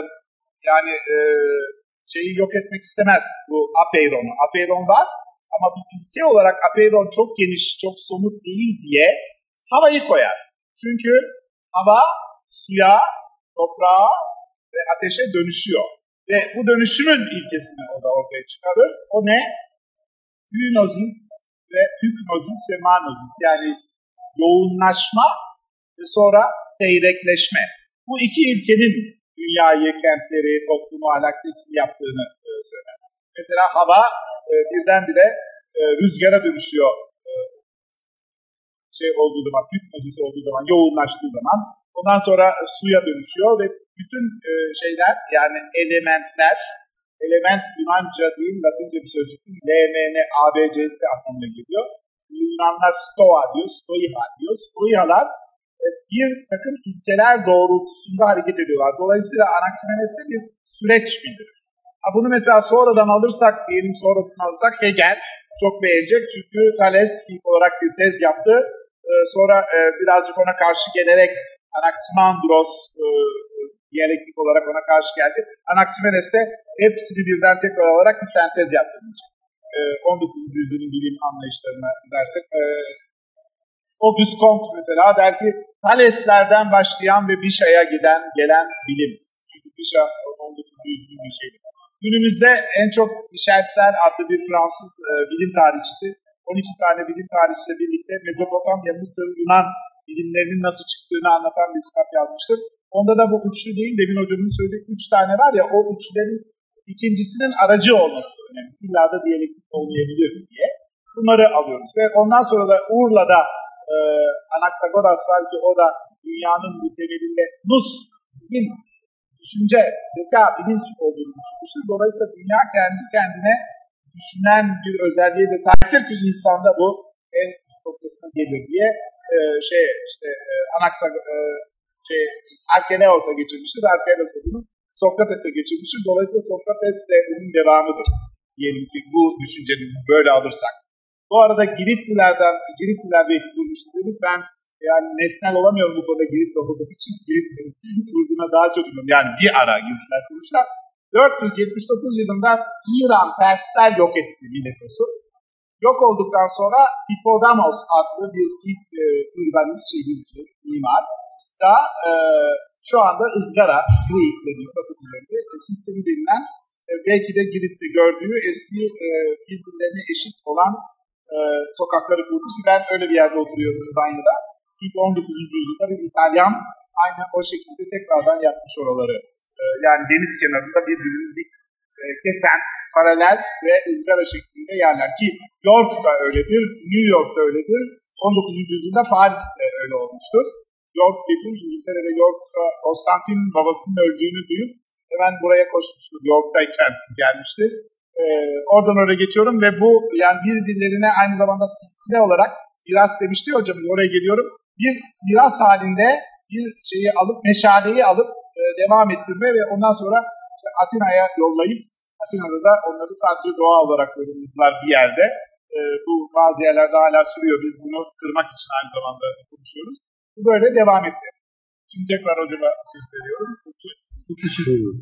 yok etmek istemez bu apeiron'u. Apeiron var ama bir ülke olarak apeiron çok geniş, çok somut değil diye havayı koyar. Çünkü hava suya, toprağa ve ateşe dönüşüyor. Ve bu dönüşümün ilkesini o da ortaya çıkarır. O ne? Hynozis ve hyknozis ve manozis. Yani yoğunlaşma ve sonra seyrekleşme. Bu iki ilkenin dünyayı, kentleri, toplumu, ahlaksı hepsini yaptığını söyler. Mesela hava birdenbire rüzgara dönüşüyor. Olduğu zaman, hipnozis olduğu zaman, yoğunlaştığı zaman. Ondan sonra suya dönüşüyor ve bütün şeyler, yani elementler, element Yunanca değil, Latince bir sözcük değil, LMN, ABC'si anlamına geliyor. Yunanlar stoa diyor, stoiha diyor. Stoihalar bir takım ilkeler doğrultusunda hareket ediyorlar. Dolayısıyla Anaximenes'te bir süreç bildirir. Bunu mesela sonradan alırsak, diyelim sonrasını alırsak Hegel çok beğenecek. Çünkü Thales ilk olarak bir tez yaptı. Sonra birazcık ona karşı gelerek Anaximandros diyalektik olarak ona karşı geldi. Anaximenes de hepsini birden tekrar olarak bir sentez yaptı. 19. yüzyılın bilim anlayışlarına dersek. Auguste Comte mesela der ki Thales'lerden başlayan ve Bichat'a gelen bilim. Çünkü Bichat 19. yüzyılın bir şeydi. Günümüzde en çok Michel adlı bir Fransız bilim tarihçisi 12 tane bilim tarihçisiyle birlikte Mezopotamya, Mısır, Yunan bilimlerinin nasıl çıktığını anlatan bir kitap yazmıştır. Onda da bu üçlü değil, demin hocamın söylediği 3 tane var ya, o üçlerin ikincisinin aracı olması önemli. İlla da diyalektik olmayabilir diye. Bunları alıyoruz ve ondan sonra da Urla'da Anaxagoras var ki o da dünyanın bu temelinde nus, zihin, düşünce, zeka, bilinç olduğunu düşünmüştür. Dolayısıyla dünya kendi kendine düşünen bir özelliğe de sahiptir ki insanda bu en üst noktasına gelir diye Arkeneos'a geçirmiştir. Arkeneos da bunu Sokrates'e geçirmiştir. Dolayısıyla Sokrates de bunun devamıdır. Diyelim ki bu düşüncenin böyle alırsak. Bu arada Giritliler de kurmuştu dedik. Ben yani nesnel olamıyorum bu konuda Giritli olduğum için Giritli'nin kurduğuna daha çok inanıyorum. Yani bir ara Giritliler kurmuşlar. 479 yılında İran Persler yok etti Miletos'u. Yok olduktan sonra Hippodamos adlı bir ilk urbanist şehirci, mimar da şu anda ızgara, Greek dediğim Batı dillerinde sistemi denilen belki de Girit'te gördüğü eski birbirlerine eşit olan sokakları kurdu ki ben öyle bir yerde oturuyorum Mudanya'da. Çünkü 19. yüzyılda bir İtalyan aynı o şekilde tekrardan yapmış oraları. Yani deniz kenarında birbirini dik kesen, paralel ve ızgara şeklinde yerler ki York'ta öyledir, New York'ta öyledir, 19. yüzyılda Paris'te öyle olmuştur. York dediğim İngiltere'de York'ta Konstantin'in babasının öldüğünü duyup hemen buraya koşmuştur. York'tayken gelmişti. Oradan oraya geçiyorum ve bu yani birbirlerine aynı zamanda silsile olarak miras demişti hocam. Oraya geliyorum. Bir miras halinde bir şeyi alıp, meşaleyi alıp devam ettirme ve ondan sonra işte Atina'ya yollayıp Atina'da da onları sadece doğa olarak yorumladılar bir yerde. Bu bazı yerlerde hala sürüyor. Biz bunu kırmak için aynı zamanda konuşuyoruz. Bu böyle devam etti. Şimdi tekrar hocama söz veriyorum. Çok teşekkür ederim.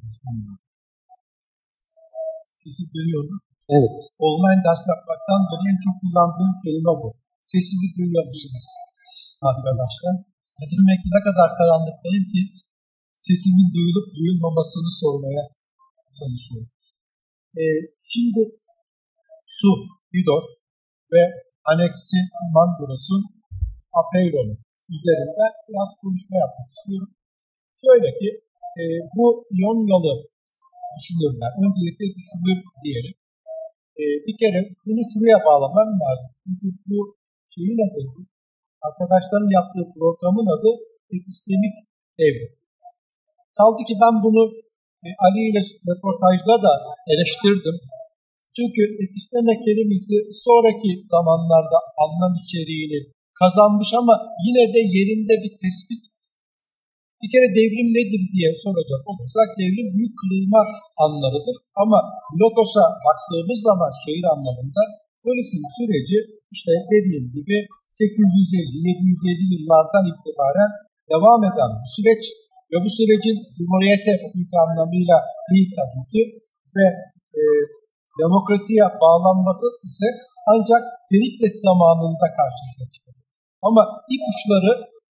Sesi görüyor mu? Evet. Online ders yapmaktan dolayı en çok kullandığım kelime bu. Sesimi duyuyor musunuz arkadaşlar? Ne demek ne kadar karanlıktayım ki sesimin duyulup duyulmamasını sormaya çalışıyorum. Şimdi su, Didos ve Anaximandros'un Apeiron'u üzerinde biraz konuşma yapmak istiyorum. Şöyle ki bu İonyalı düşünürler, öncelikle düşünür diyelim. Bir kere bunu şuraya bağlamam lazım. Çünkü bu şeyin adı, arkadaşların yaptığı programın adı epistemik devrim. Kaldı ki ben bunu Ali ile röportajda da eleştirdim. Çünkü episteme kelimesi sonraki zamanlarda anlam içeriğini kazanmış ama yine de yerinde bir tespit. Bir kere devrim nedir diye soracak olursak devrim büyük kırılma anlarıdır. Ama Logos'a baktığımız zaman şehir anlamında polisin süreci işte dediğim gibi 850-750 yıllardan itibaren devam eden bir süreç ve bu sürecin Cumhuriyete ilk anlamıyla değil tabii ki ve demokrasiye bağlanması ise ancak Perikles zamanında karşımıza çıkacak. Ama ipuçları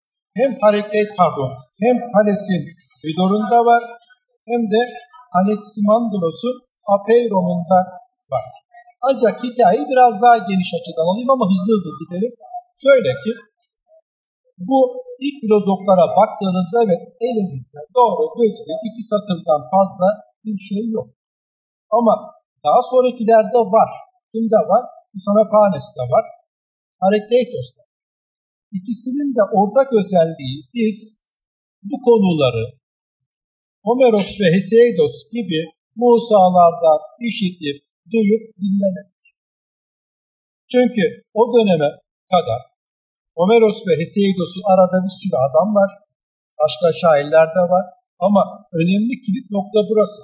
hem Thales'in Phaedon'unda var hem de Anaximandros'un Apeiron'unda var. Ancak hikayeyi biraz daha geniş açıdan alayım ama hızlı gidelim. Şöyle ki bu ilk filozoflara baktığınızda evet elinizde doğru düzgün 2 satırdan fazla bir şey yok. Ama daha sonrakilerde var. Kimde var? Xenophanes'te var. Herakleitos'ta. İkisinin de ortak özelliği biz bu konuları Homeros ve Hesiodus gibi Musalardan işitip, duyup dinlemek. Çünkü o döneme kadar Homeros ve Hesiodus'u arada bir sürü adam var. Başka şairler de var. Ama önemli kilit nokta burası.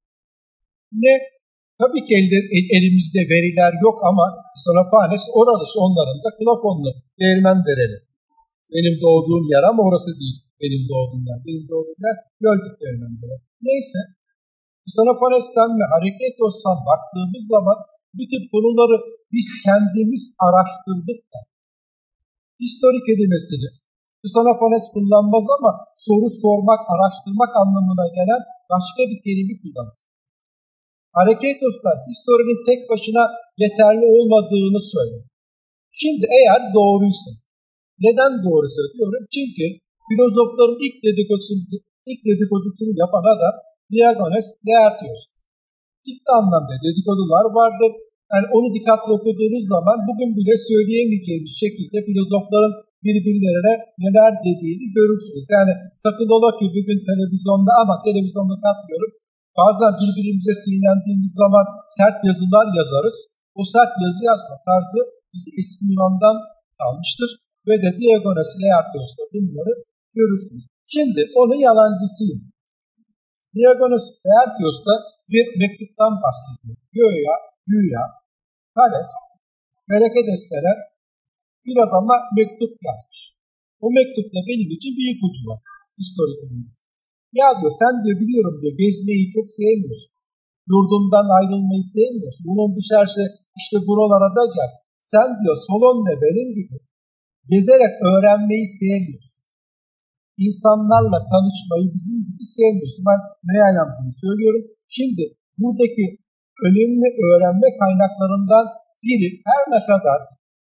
Tabii ki elimizde veriler yok ama Xenophanes oralı, onların da Klafonlu değirmen verelim. Benim doğduğum yer ama orası değil. Benim doğduğum yer. Benim doğduğum yer Gölcük değirmen verelim. Neyse. Xenophanes'ten ve Herakleitos'tan baktığımız zaman bütün konuları biz kendimiz araştırdık da. Historik kelimesini Xenophanes kullanmaz ama soru sormak, araştırmak anlamına gelen başka bir kelime kullanır. Herakleitos'tan historinin tek başına yeterli olmadığını söyler. Şimdi eğer doğruysa, neden doğruysa diyorum? Çünkü filozofların ilk dedikodusunu yapan adam Diagones Laertios'tur. Ciddi anlamda dedikodular vardır. Yani onu dikkatli okuduğunuz zaman bugün bile söyleyemeyeceğimiz şekilde filozofların birbirlerine neler dediğini görürsünüz. Yani sakın ola ki bugün televizyonda, ama televizyonda katmıyorum, bazen birbirimize sinirlendiğimiz zaman sert yazılar yazarız. O sert yazı yazma tarzı bizi eski Yunan'dan almıştır. Ve de Diagoras, Laertios'ta bunları görürsünüz. Şimdi onun yalancısıyım. Diagoras Laertios'ta bir mektuptan bahsediyor. Güya, Thales, meleke destenen bir adama mektup yazmış. O mektupta benim için bir ipucu var. Historik olarak. Ya diyor, sen diyor biliyorum diyor, gezmeyi çok sevmiyorsun. Yurdundan ayrılmayı sevmiyorsun. Bunun düşerse işte buralara da gel. Sen diyor Solon ve benim gibi gezerek öğrenmeyi sevmiyorsun. İnsanlarla tanışmayı bizim gibi sevmiyorsun. Ben mealen bunu söylüyorum. Şimdi buradaki önemli öğrenme kaynaklarından biri, her ne kadar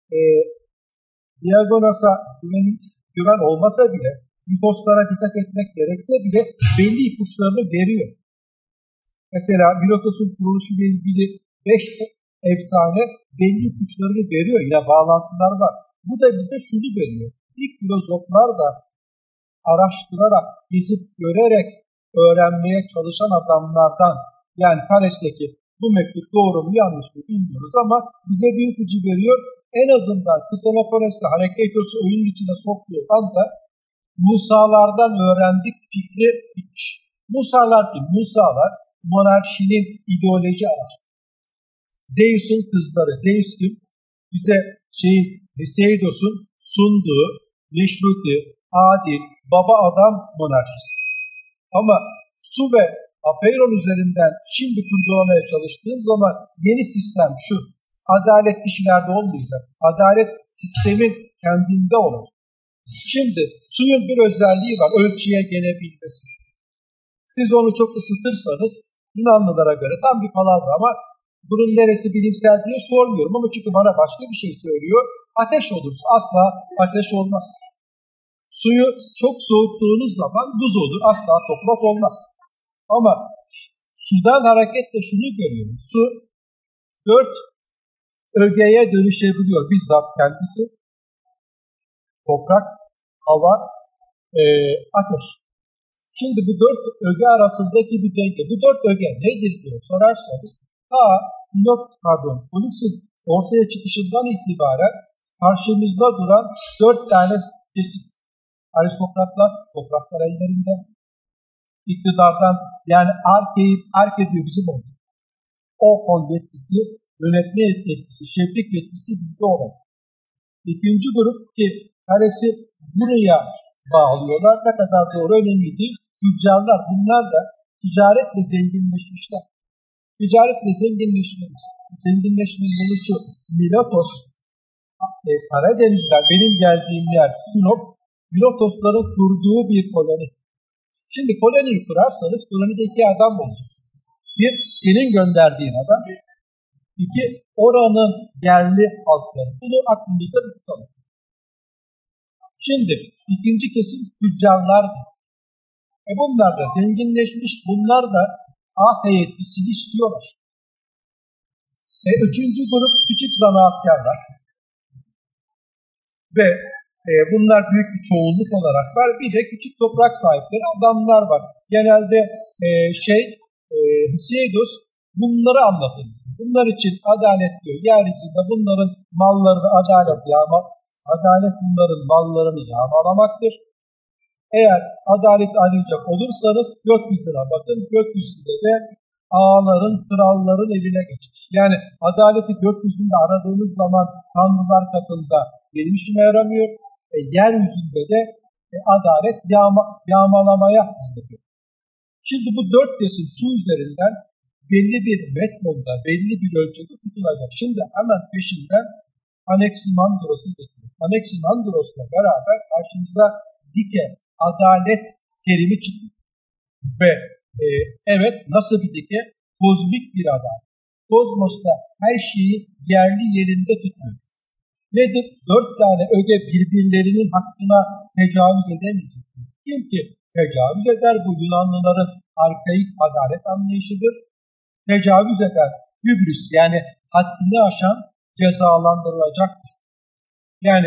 Diagonas'a güven olmasa bile, mitoslara dikkat etmek gerekse bile belli ipuçlarını veriyor. Mesela Milotos'un kuruluşuyla ilgili 5 efsane belli ipuçlarını veriyor. Yine bağlantılar var. Bu da bize şunu veriyor. İlk filozoflar da araştırarak, gezip görerek öğrenmeye çalışan adamlardan, yani Thales'teki bu mektup doğru mu yanlış mı bilmiyoruz ama bize bir ipucu veriyor. En azından Ksenophones'te Hareketos'u oyunun içine soktuğu anda Musalardan öğrendik fikri bitmiş. Musalar kim? Musalar monarşinin ideoloji araçları. Zeus'un kızları. Zeus kim? Bize Heseidos'un sunduğu meşruti, adil, baba adam monarşisi. Ama Su ve Apeiron üzerinden şimdi kurgulamaya çalıştığım zaman yeni sistem şu: adalet kişilerde olmayacak. Adalet sistemin kendinde olacak. Şimdi suyun bir özelliği var: ölçüye gelebilmesi. Siz onu çok ısıtırsanız, Yunanlılara göre tam bir palavra ama bunun neresi bilimsel diye sormuyorum ama çünkü bana başka bir şey söylüyor. Ateş olursa asla ateş olmaz. Suyu çok soğuttuğunuz zaman buz olur, asla toprak olmaz. Ama sudan hareketle şunu görüyoruz: su 4 ögeye dönüşebiliyor bizzat kendisi. Toprak, hava, ateş. Şimdi bu 4 öge arasındaki bir denge. Bu 4 öge nedir diye sorarsanız, polisin ortaya çıkışından itibaren karşımızda duran 4 tane kesim. Aristokratlar, topraklar ellerinde, iktidardan, yani arke diyor bizim olacak. O kol yetkisi, yönetme yetkisi, şeflik yetkisi bizde olacak. İkinci grup ki Thales'i buraya bağlıyorlar. Ne kadar doğru önemli değil. Tüccarlar, bunlar da ticaretle zenginleşmişler. Ticaretle zenginleşmenin yolu şu: Milotos, Karadeniz'den benim geldiğim yer Sinop, Milotosların kurduğu bir koloni. Şimdi koloniyi kurarsanız kolonide 2 adam olacak. Bir, senin gönderdiğin adam. 2, oranın yerli halkları. Bunu aklımızda bir tutalım. Şimdi ikinci kesim tüccarlar. Bunlar da zenginleşmiş, bunlar da yetkisini istiyorlar. Üçüncü grup küçük zanaatkarlar. Ve bunlar büyük bir çoğunluk olarak var. Bir de küçük toprak sahipleri adamlar var. Genelde Heseidus bunları anlatır bize. Bunlar için adalet diyor. Yeryüzünde bunların mallarını adalet bunların mallarını yağmalamaktır. Eğer adalet arayacak olursanız gökyüzüne bakın. Gökyüzünde de ağaların, kralların eline geçmiş. Yani adaleti gökyüzünde aradığınız zaman tanrılar katında benim işime yaramıyor. Yeryüzünde de adalet yağmalamaya hizmet ediyor. Şimdi bu 4 kesim su üzerinden belli bir metronda, belli bir ölçüde tutulacak. Şimdi hemen peşinden Anaximandros'u getiriyor. Anaximandros'la beraber karşımıza dike, adalet terimi çıkıyor. Ve evet, nasıl bir dike? Kozmik bir adalet. Kozmosta her şeyi yerli yerinde tutuyoruz. Nedir? 4 tane öge birbirlerinin hakkına tecavüz edemeyecek. Kim ki tecavüz eder? Bu Yunanlıların arkaik adalet anlayışıdır. Tecavüz eder hübris, yani haddini aşan cezalandırılacaktır. Yani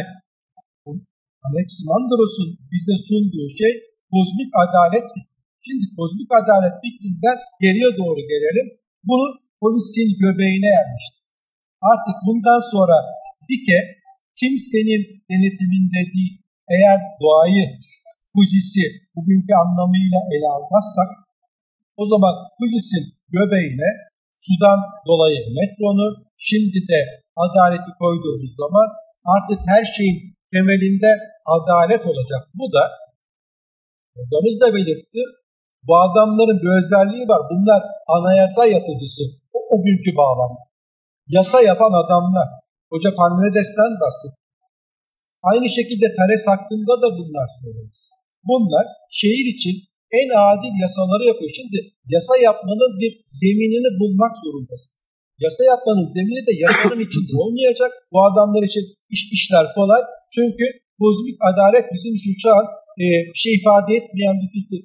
Anaximandros'un bize sunduğu şey kozmik adalet fikri. Şimdi kozmik adalet fikrinden geriye doğru gelelim. Bunu polisin göbeğine yerleştir. Artık bundan sonra Dike kimsenin denetiminde değil, eğer doğayı, Fujis'i bugünkü anlamıyla ele almazsak, o zaman Fujis'in göbeğine sudan dolayı metronu, şimdi de adaleti koyduğumuz zaman artık her şeyin temelinde adalet olacak. Bu da hocamız da belirtti. Bu adamların bir özelliği var. Bunlar anayasa yapıcısı. O günkü bağlamda. Yasa yapan adamlar. Hoca Parmenides'ten bahsetti. Aynı şekilde Thales hakkında da bunlar söylenir. Bunlar şehir için en adil yasaları yapıyor. Şimdi yasa yapmanın bir zeminini bulmak zorundasınız. Yasa yapmanın zemini de yasanın içinde olmayacak. Bu adamlar için işler kolay. Çünkü kozmik adalet bizim için şu an bir şey ifade etmeyen bir fikir.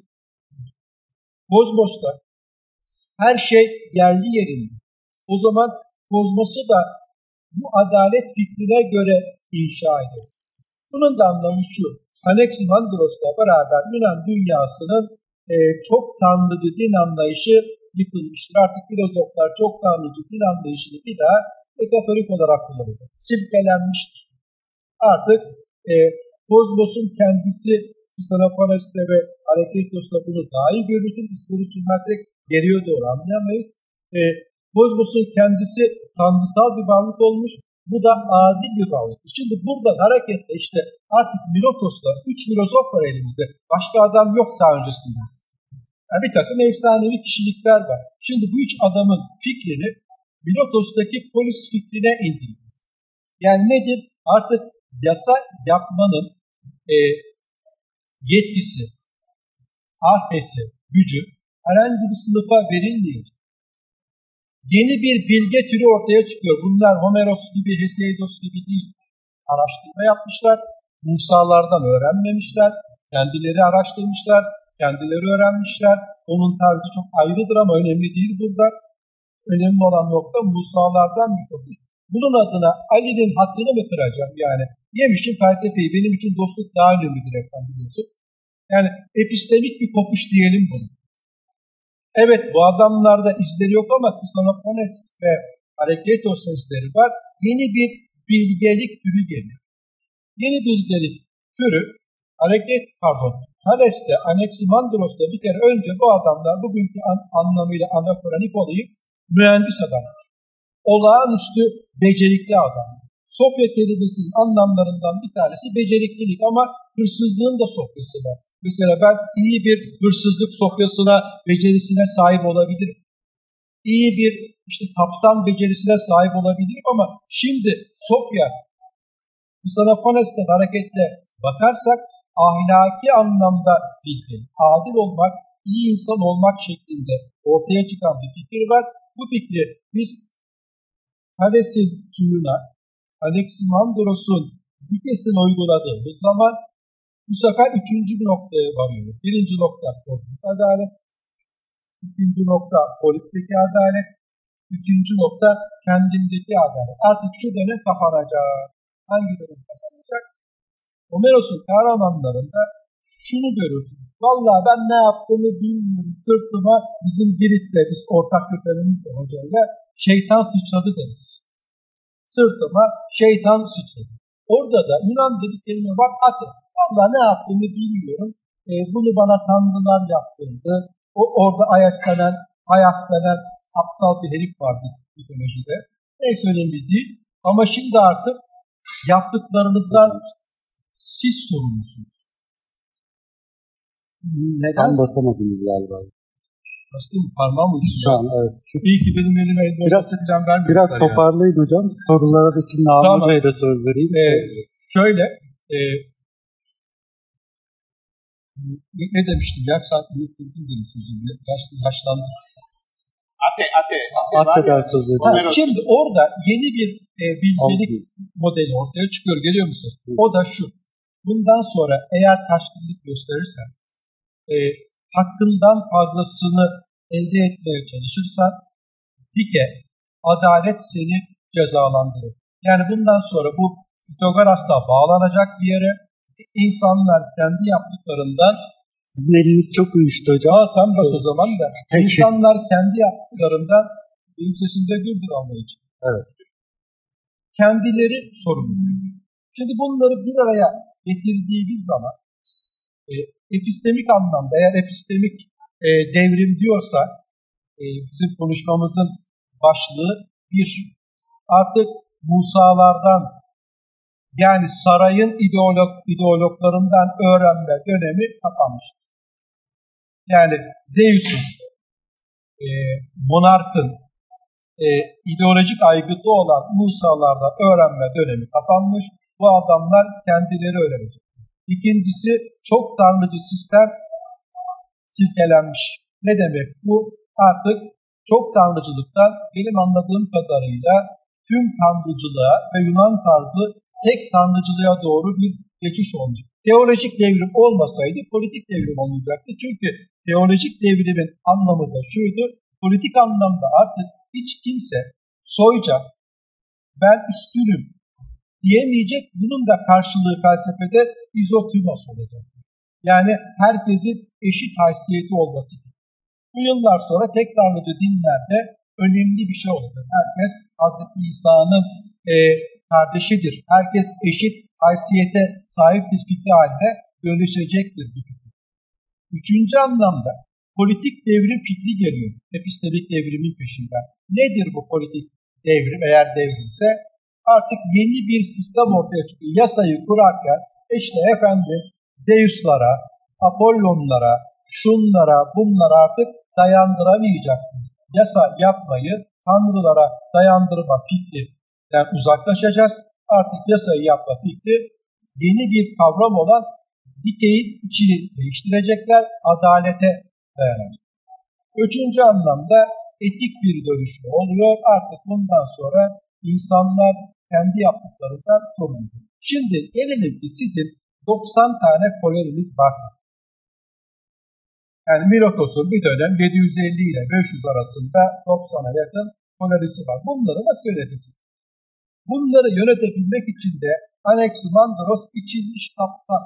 Kozmosta her şey yerli yerinde. O zaman kozmosu da bu adalet fikrine göre inşa ediyor. Bunun da anlamı şu. Anaximandros'la beraber Yunan dünyasının çok tanrıcı din anlayışı yıkılmıştır. Artık filozoflar çok tanrıcı din anlayışını bir daha metaforik olarak kullanıyor. Silkelenmiştir. Artık kozmosun kendisi Xenophonas'ta ve Herakleitos'ta bunu daha iyi görürsün. İsteri sürmezsek geriye doğru anlayamayız. Kozmosun kendisi tanrısal bir varlık olmuş. Bu da adil bir varlık. Şimdi buradan hareketle işte artık Milotos'ta 3 filozof var elimizde. Başka adam yok daha öncesinde. Yani bir takım efsanevi kişilikler var. Şimdi bu 3 adamın fikrini Milotos'taki polis fikrine indiriyor. Yani nedir? Artık yasa yapmanın yetkisi, artesi, gücü herhangi bir sınıfa verilmeyecek. Yeni bir bilge türü ortaya çıkıyor. Bunlar Homeros gibi, Hesiodus gibi değil. Araştırma yapmışlar. Musalardan öğrenmemişler. Kendileri araştırmışlar. Kendileri öğrenmişler. Onun tarzı çok ayrıdır ama önemli değil burada. Önemli olan nokta Musalardan bir konuş. Bunun adına Ali'nin hakkını mı kıracağım yani? Yemişim felsefeyi. Benim için dostluk daha önemlidir efendim biliyorsun. Yani epistemik bir kopuş diyelim bunu. Evet bu adamlarda izleri yok ama Xenophanes ve Herakleitos izleri var. Yeni bir bilgelik türü geliyor. Yeni bilgelik türü Thales'te, Anaximandros'ta bir kere önce bu adamlar bugünkü anlamıyla anakronik olayı mühendis adamlar. Olağanüstü becerikli adamlar. Sofya kelimesinin anlamlarından bir tanesi beceriklilik ama hırsızlığın da sofyası var. Mesela ben iyi bir hırsızlık sofyasına, becerisine sahip olabilirim. İyi bir kaptan becerisine sahip olabilirim ama şimdi Sofya, Xenophanes'ten hareketle bakarsak ahlaki anlamda bilgi, adil olmak, iyi insan olmak şeklinde ortaya çıkan bir fikir var. Bu fikri biz Thales'in suyuna, Anaximandros'un Dikes'in uyguladığımız zaman bu sefer üçüncü bir noktaya varıyoruz. Birinci nokta kozmik adalet, ikinci nokta polisteki adalet, üçüncü nokta kendimdeki adalet. Artık şu dönem kapanacak. Hangi dönem kapanacak? Homeros'un kahramanlarında şunu görürsünüz. Vallahi ben ne yaptığımı bilmiyorum. Sırtıma bizim Girit'te, biz ortaklıklarımızla hocayla şeytan sıçradı deriz. Sırtıma şeytan sıçradı. Orada da Yunan'da bir kelime var, ate. Vallahi ne yaptığımı bilmiyorum. Bunu bana tanrılar yaptırdı. Orada Ayas denen aptal bir herif vardı mitolojide. Neyse önemli değil. Ama şimdi artık yaptıklarınızdan siz sorumlusunuz. Neden basamadınız galiba? Bastım parmağım uçtu. Şu an evet. İyi ki benim elime falan vermediler. Biraz toparlayın yani. Hocam. Sorulara da şimdi Ahmet Hoca'ya da söz vereyim. Şöyle ne demiştim ya? Sen unuttum dedim sözünü. Başlandım. Ate'den söz ediyorum. Şimdi orada yeni bir bilgelik modeli ortaya çıkıyor. Görüyor musunuz? O da şu. Bundan sonra eğer taşkınlık gösterirsen, hakkından fazlasını elde etmeye çalışırsan, Dike, adalet seni cezalandırır. Yani bundan sonra bu Pitagoras'ta bağlanacak bir yere insanlar kendi yaptıklarından Sizin eliniz çok uyuştu hocam. sen bas o zaman da. İnsanlar kendi yaptıklarından benim sesimde güldür almak için. Evet. Kendileri sorumlu. Şimdi bunları bir araya getirdiğimiz zaman epistemik anlamda, eğer epistemik devrim diyorsa bizim konuşmamızın başlığı bir artık Musalardan, yani sarayın ideologlarından öğrenme dönemi kapanmıştır. Yani Zeus'un, monarkın ideolojik aygıtı olan Musalardan öğrenme dönemi kapanmış. Bu adamlar kendileri öğrenecek. İkincisi, çok tanrıcı sistem silkelenmiş. Ne demek bu? Artık çok tanrıcılıktan benim anladığım kadarıyla tüm tanrıcılığa ve Yunan tarzı tek tanrıcılığa doğru bir geçiş olmuş. Teolojik devrim olmasaydı politik devrim olmayacaktı. Çünkü teolojik devrimin anlamı da şuydu: politik anlamda artık hiç kimse soyca ben üstünüm diyemeyecek. Bunun da karşılığı felsefede izotimos olacak. Yani herkesin eşit haysiyeti olması. Bu yıllar sonra tek tanrıcı dinlerde önemli bir şey olacak. Herkes Hz. İsa'nın kardeşidir. Herkes eşit haysiyete sahiptir fikri halde dönüşecektir. Üçüncü anlamda politik devrim fikri geliyor. Epistemik devrimin peşinden. Nedir bu politik devrim eğer devrimse? Artık yeni bir sistem ortaya çıkıyor. Yasayı kurarken işte efendim Zeus'lara, Apollon'lara, şunlara, bunlara artık dayandıramayacaksınız. Yasa yapmayı tanrılara dayandırma fikrinden uzaklaşacağız. Artık yasayı yapma fikri yeni bir kavram olan dikeyin içini değiştirecekler, adalete dayanacak. Üçüncü anlamda etik bir dönüşme oluyor. Artık bundan sonra insanlar kendi yaptıklarından sorumlu. Şimdi gelelim ki sizin 90 tane koloniniz varsa. Yani Milotos'un bir dönem 750 ile 500 arasında 90'a yakın kolonisi var. Bunları nasıl yöneteceğiz? Bunları yönetebilmek için de Anaximandros biçilmiş kaptan,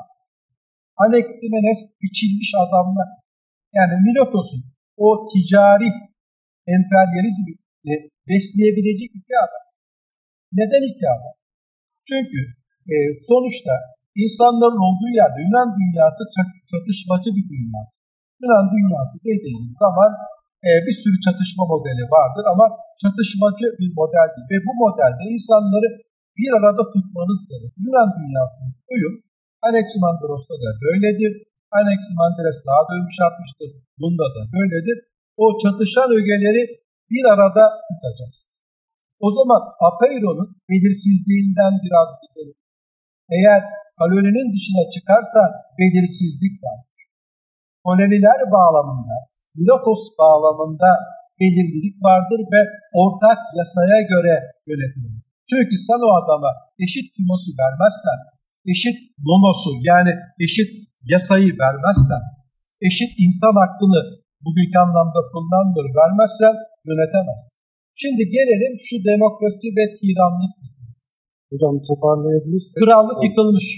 Anaximenes biçilmiş adamlar. Yani Milotos'un o ticari emperyalizmi besleyebilecek iki adam. Neden iki adam? Çünkü sonuçta insanların olduğu yerde Yunan dünyası çatışmacı bir dünya. Yunan dünyası dediğimiz zaman bir sürü çatışma modeli vardır ama çatışmacı bir model değil. Ve bu modelde insanları bir arada tutmanız gerekir. Yunan dünyasının uyum Anaximandros'ta da böyledir. Anaximandros daha da yumuşatmıştır. Bunda da böyledir. O çatışan ögeleri bir arada tutacaksınız. O zaman Apeiron'un belirsizliğinden biraz gidelim. Eğer koloninin dışına çıkarsa belirsizlik var. Koloniler bağlamında, Milotos bağlamında belirlilik vardır ve ortak yasaya göre yönetilir. Çünkü sen o adama eşit timosu vermezsen, eşit nomosu yani eşit yasayı vermezsen, eşit insan hakkını bugünkü anlamda kullanılır vermezsen yönetemezsin. Şimdi gelelim şu demokrasi ve tiranlık meselesi. Hocam toparlayabilirsiniz. Krallık yıkılmış.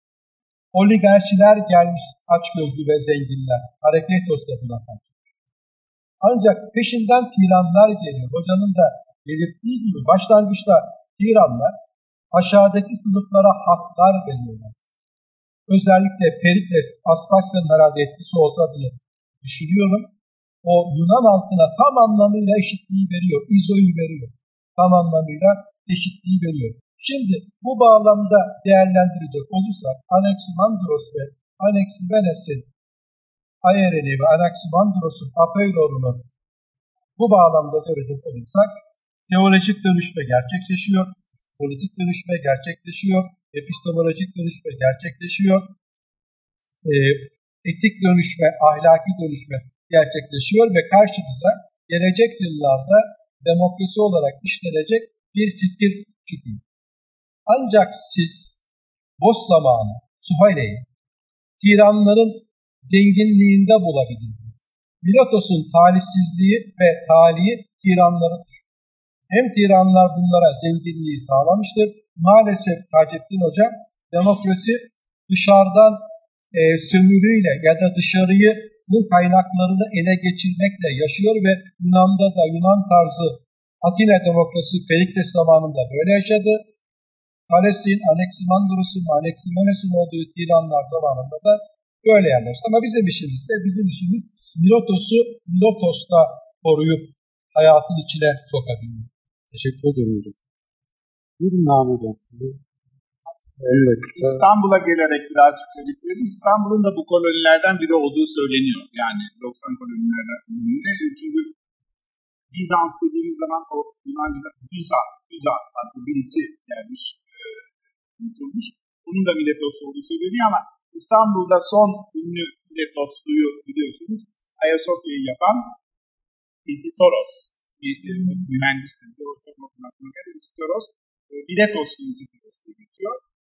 Oligarşiler gelmiş, açgözlü ve zenginler. Hareketos'ta buna karşı. Ancak peşinden tiranlar geliyor. Hocanın da belirttiği gibi başlangıçta tiranlar aşağıdaki sınıflara haklar veriyorlar. Özellikle Perikles, Aspasya'nın herhalde etkisi olsa diye düşünüyorum. O Yunan halkına tam anlamıyla eşitliği veriyor. İzo'yu veriyor. Tam anlamıyla eşitliği veriyor. Şimdi bu bağlamda değerlendirecek olursak Anaximandros ve Anaximenes'in Aereni ve Anaximandros'un Apeiron'un bu bağlamda görecek olursak teolojik dönüşme gerçekleşiyor, politik dönüşme gerçekleşiyor, epistemolojik dönüşme gerçekleşiyor, etik dönüşme, ahlaki dönüşme gerçekleşiyor ve karşımıza gelecek yıllarda demokrasi olarak işlenecek bir fikir çıkıyor. Ancak siz boş zamanı, Suhale'yi tiranların zenginliğinde bulabilirsiniz. Milotos'un talihsizliği ve talihi tiranlarıdır. Hem Tiranlılar bunlara zenginliği sağlamıştır. Maalesef Taceddin Hoca demokrasi dışarıdan sömürüyle ya da dışarının kaynaklarını ele geçirmekle yaşıyor ve Yunan'da da Yunan tarzı Atina demokrasi Perikles zamanında böyle yaşadı. Thales'in, Anaximandros'un, Anaximenes'in olduğu tiranlar zamanında da böyle yerleşti. Ama bizim işimiz Milotos'ta koruyup hayatın içine sokabilmek. Teşekkür ederim hocam. Buyurun Nami hocam. Evet. İstanbul'a gelerek birazcık bitirelim. İstanbul'un da bu kolonilerden biri olduğu söyleniyor. Yani 90 kolonilerden biri. Çünkü Bizans dediğimiz zaman o Yunanca'da Bizans adlı birisi gelmiş, unutulmuş. Bunun da Miletos olduğu söyleniyor ama İstanbul'da son ünlü Miletosluyu biliyorsunuz. Ayasofya'yı yapan Isitoros, bir mühendistir. Isitoros, Miletoslu Isitoros diye geçiyor.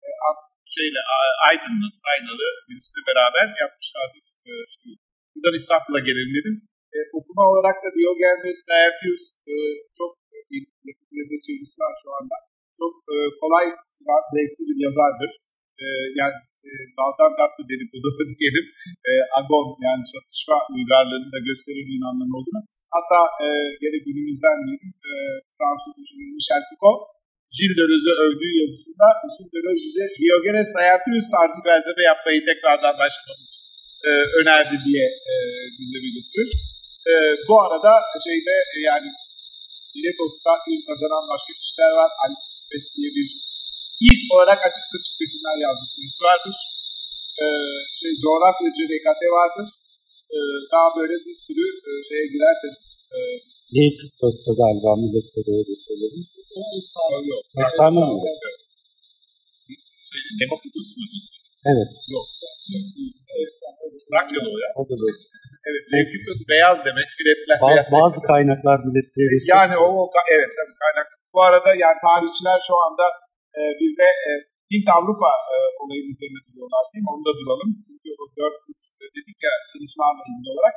Aydınlı, aynalı birisiyle beraber yapmışlardır. Buradan İstanbul'a gelelim dedim. Okuma olarak da Diogenes Laertius çok yakınlarında çevirisi var şu anda. Çok kolay, zevkli bir yazardır. Yani daldan tatlı dedikodu diyelim. Agon yani çatışma uygarlığını da gösterir Yunanların olduğunu. Hatta gene günümüzden diyelim Fransız düşünür Michel Foucault, Gilles Deleuze'ü övdüğü yazısında Gilles Deleuze bize Diogenes Laertius tarzı felsefe yapmayı tekrardan başlamamızı önerdi diye gündeme getirir. Bu arada yani Miletos'ta ilk kazanan başka kişiler var. Aristippes diye bir ilk olarak açık saçık metinler yazmış birisi vardır. Coğrafyacı Rekate vardır. Daha böyle bir sürü şeye girerseniz. Leikikos'ta galiba millette de öyle söyledim. Yok. Efsane mi? Demokritos hocası. Evet. Yok. Trakyalı o ya. O da böyle. Evet. Leikikos beyaz demek. Filetler bazı kaynaklar millet diye geçiyor. Yani evet tabii kaynak. Bu arada yani tarihçiler şu anda bir de Hint-Avrupa olayının üzerine duruyorlar değil mi? Onu da duralım. Çünkü o 4-3 dedik ya sınıflarla ilgili olarak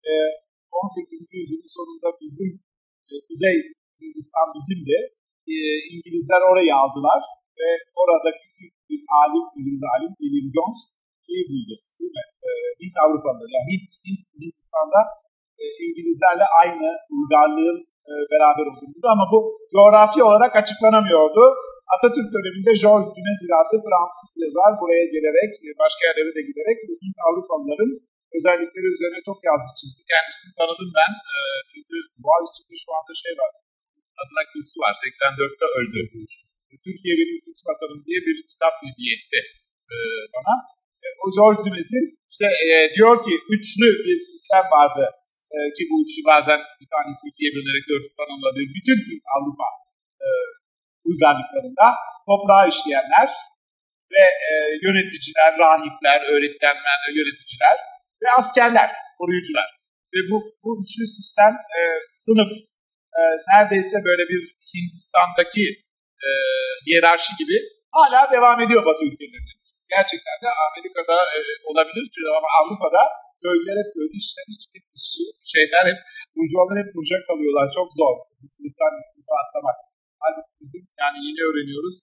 18. yüzyılın sonunda bizim Kuzey Hindistan bizimdi. İngilizler orayı aldılar ve oradaki bir alim, İngiliz alim William Jones şeyi buldu. Değil mi? Hint-Avrupalılar. Yani Hindistan'da İngilizlerle aynı uygarlığın beraber olduğunu ama bu coğrafi olarak açıklanamıyordu. Atatürk döneminde Georges Dumézil adlı Fransız yazar buraya gelerek, başka yerlere de giderek Hint Avrupalıların özellikleri üzerine çok yazı çizdi. Kendisini tanıdım ben. Çünkü Boğaziçi'nde şu anda var. Adına kızı var. 84'te öldü. Türkiye benim ikinci vatanım diye bir kitap hediye etti bana. O Georges Dumézil diyor ki üçlü bir sistem vardı. Ki bu üçlü bazen bir tanesi ikiye bölünerek dört tanımlanıyor. Bütün Avrupa uygarlıklarında toprağı işleyenler ve yöneticiler, rahipler, öğretmenler, yöneticiler ve askerler, koruyucular. Ve bu üçlü sistem sınıf neredeyse böyle bir Hindistan'daki hiyerarşi gibi hala devam ediyor Batı ülkelerinde. Gerçekten de Amerika'da olabilir ama Avrupa'da köylüler hep köylü işler, şeyler hep burjuvalar hep burjuva kalıyorlar. Çok zor. Sınıftan bir sınıfa atlamak. Halbuki bizim yani yeni öğreniyoruz.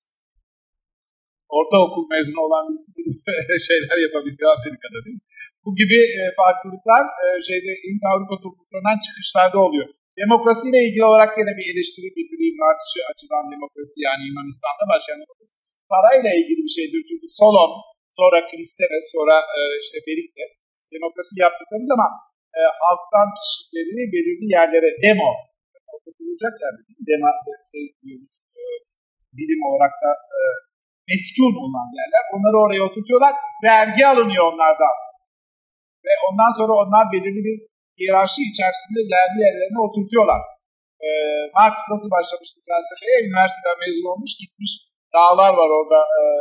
Ortaokul mezunu olan birisi şeyler yapabiliyor Amerika'da değil mi? Bu gibi farklılıklar Hint-Avrupa topluluklarından çıkışlarda oluyor. Demokrasiyle ilgili olarak yine bir eleştiri getireyim. Marxçı açıdan demokrasi yani Yunanistan'da başlayan demokrasi. Parayla ilgili bir şeydir çünkü Solon, sonra Kristenes, sonra Perikles demokrasi yaptıkları zaman halktan kişileri belirli yerlere oturtulacak yani diyoruz, bilim olarak da meskun olan yerler. Onları oraya oturtuyorlar. Vergi alınıyor onlardan. Ve ondan sonra onlar belirli bir hiyerarşi içerisinde değerli yerlerine oturtuyorlar. Marx nasıl başlamıştı felsefeye? Üniversiteden mezun olmuş, gitmiş. Dağlar var orada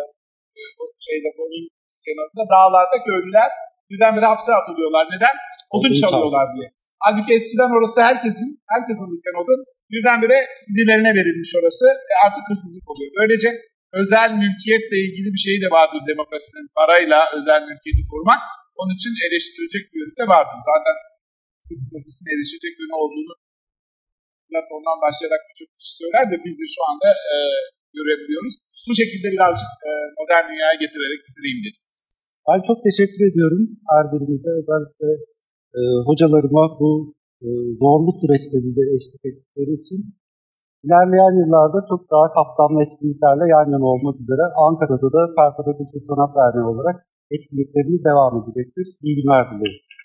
Bonin kenarında. Dağlarda köylüler birdenbire hapse atılıyorlar. Neden? Odun çalıyorlar diye. Halbuki eskiden orası herkesin ülken odun. Birdenbire birilerine verilmiş orası. Artık hırsızlık oluyor. Böylece özel mülkiyetle ilgili bir şey de vardır demokrasinin. Parayla özel mülkiyeti korumak. Onun için eleştirecek bir yönü de vardır. Zaten demokrasinin eleştirecek yönü olduğunu Platon'dan başlayarak birçok kişi söyler de biz de şu anda görebiliyoruz. Bu şekilde birazcık modern dünyaya getirerek bitireyim dedim. Ben çok teşekkür ediyorum her birinize. Özellikle hocalarıma bu zorlu süreçte bize eşlik ettikleri için. İlerleyen yıllarda çok daha kapsamlı etkinliklerle yan yana olmak üzere Ankara'da da Felsefe Kültür Sanat Derneği olarak etkinliklerimiz devam edecektir. İyi günler dilerim.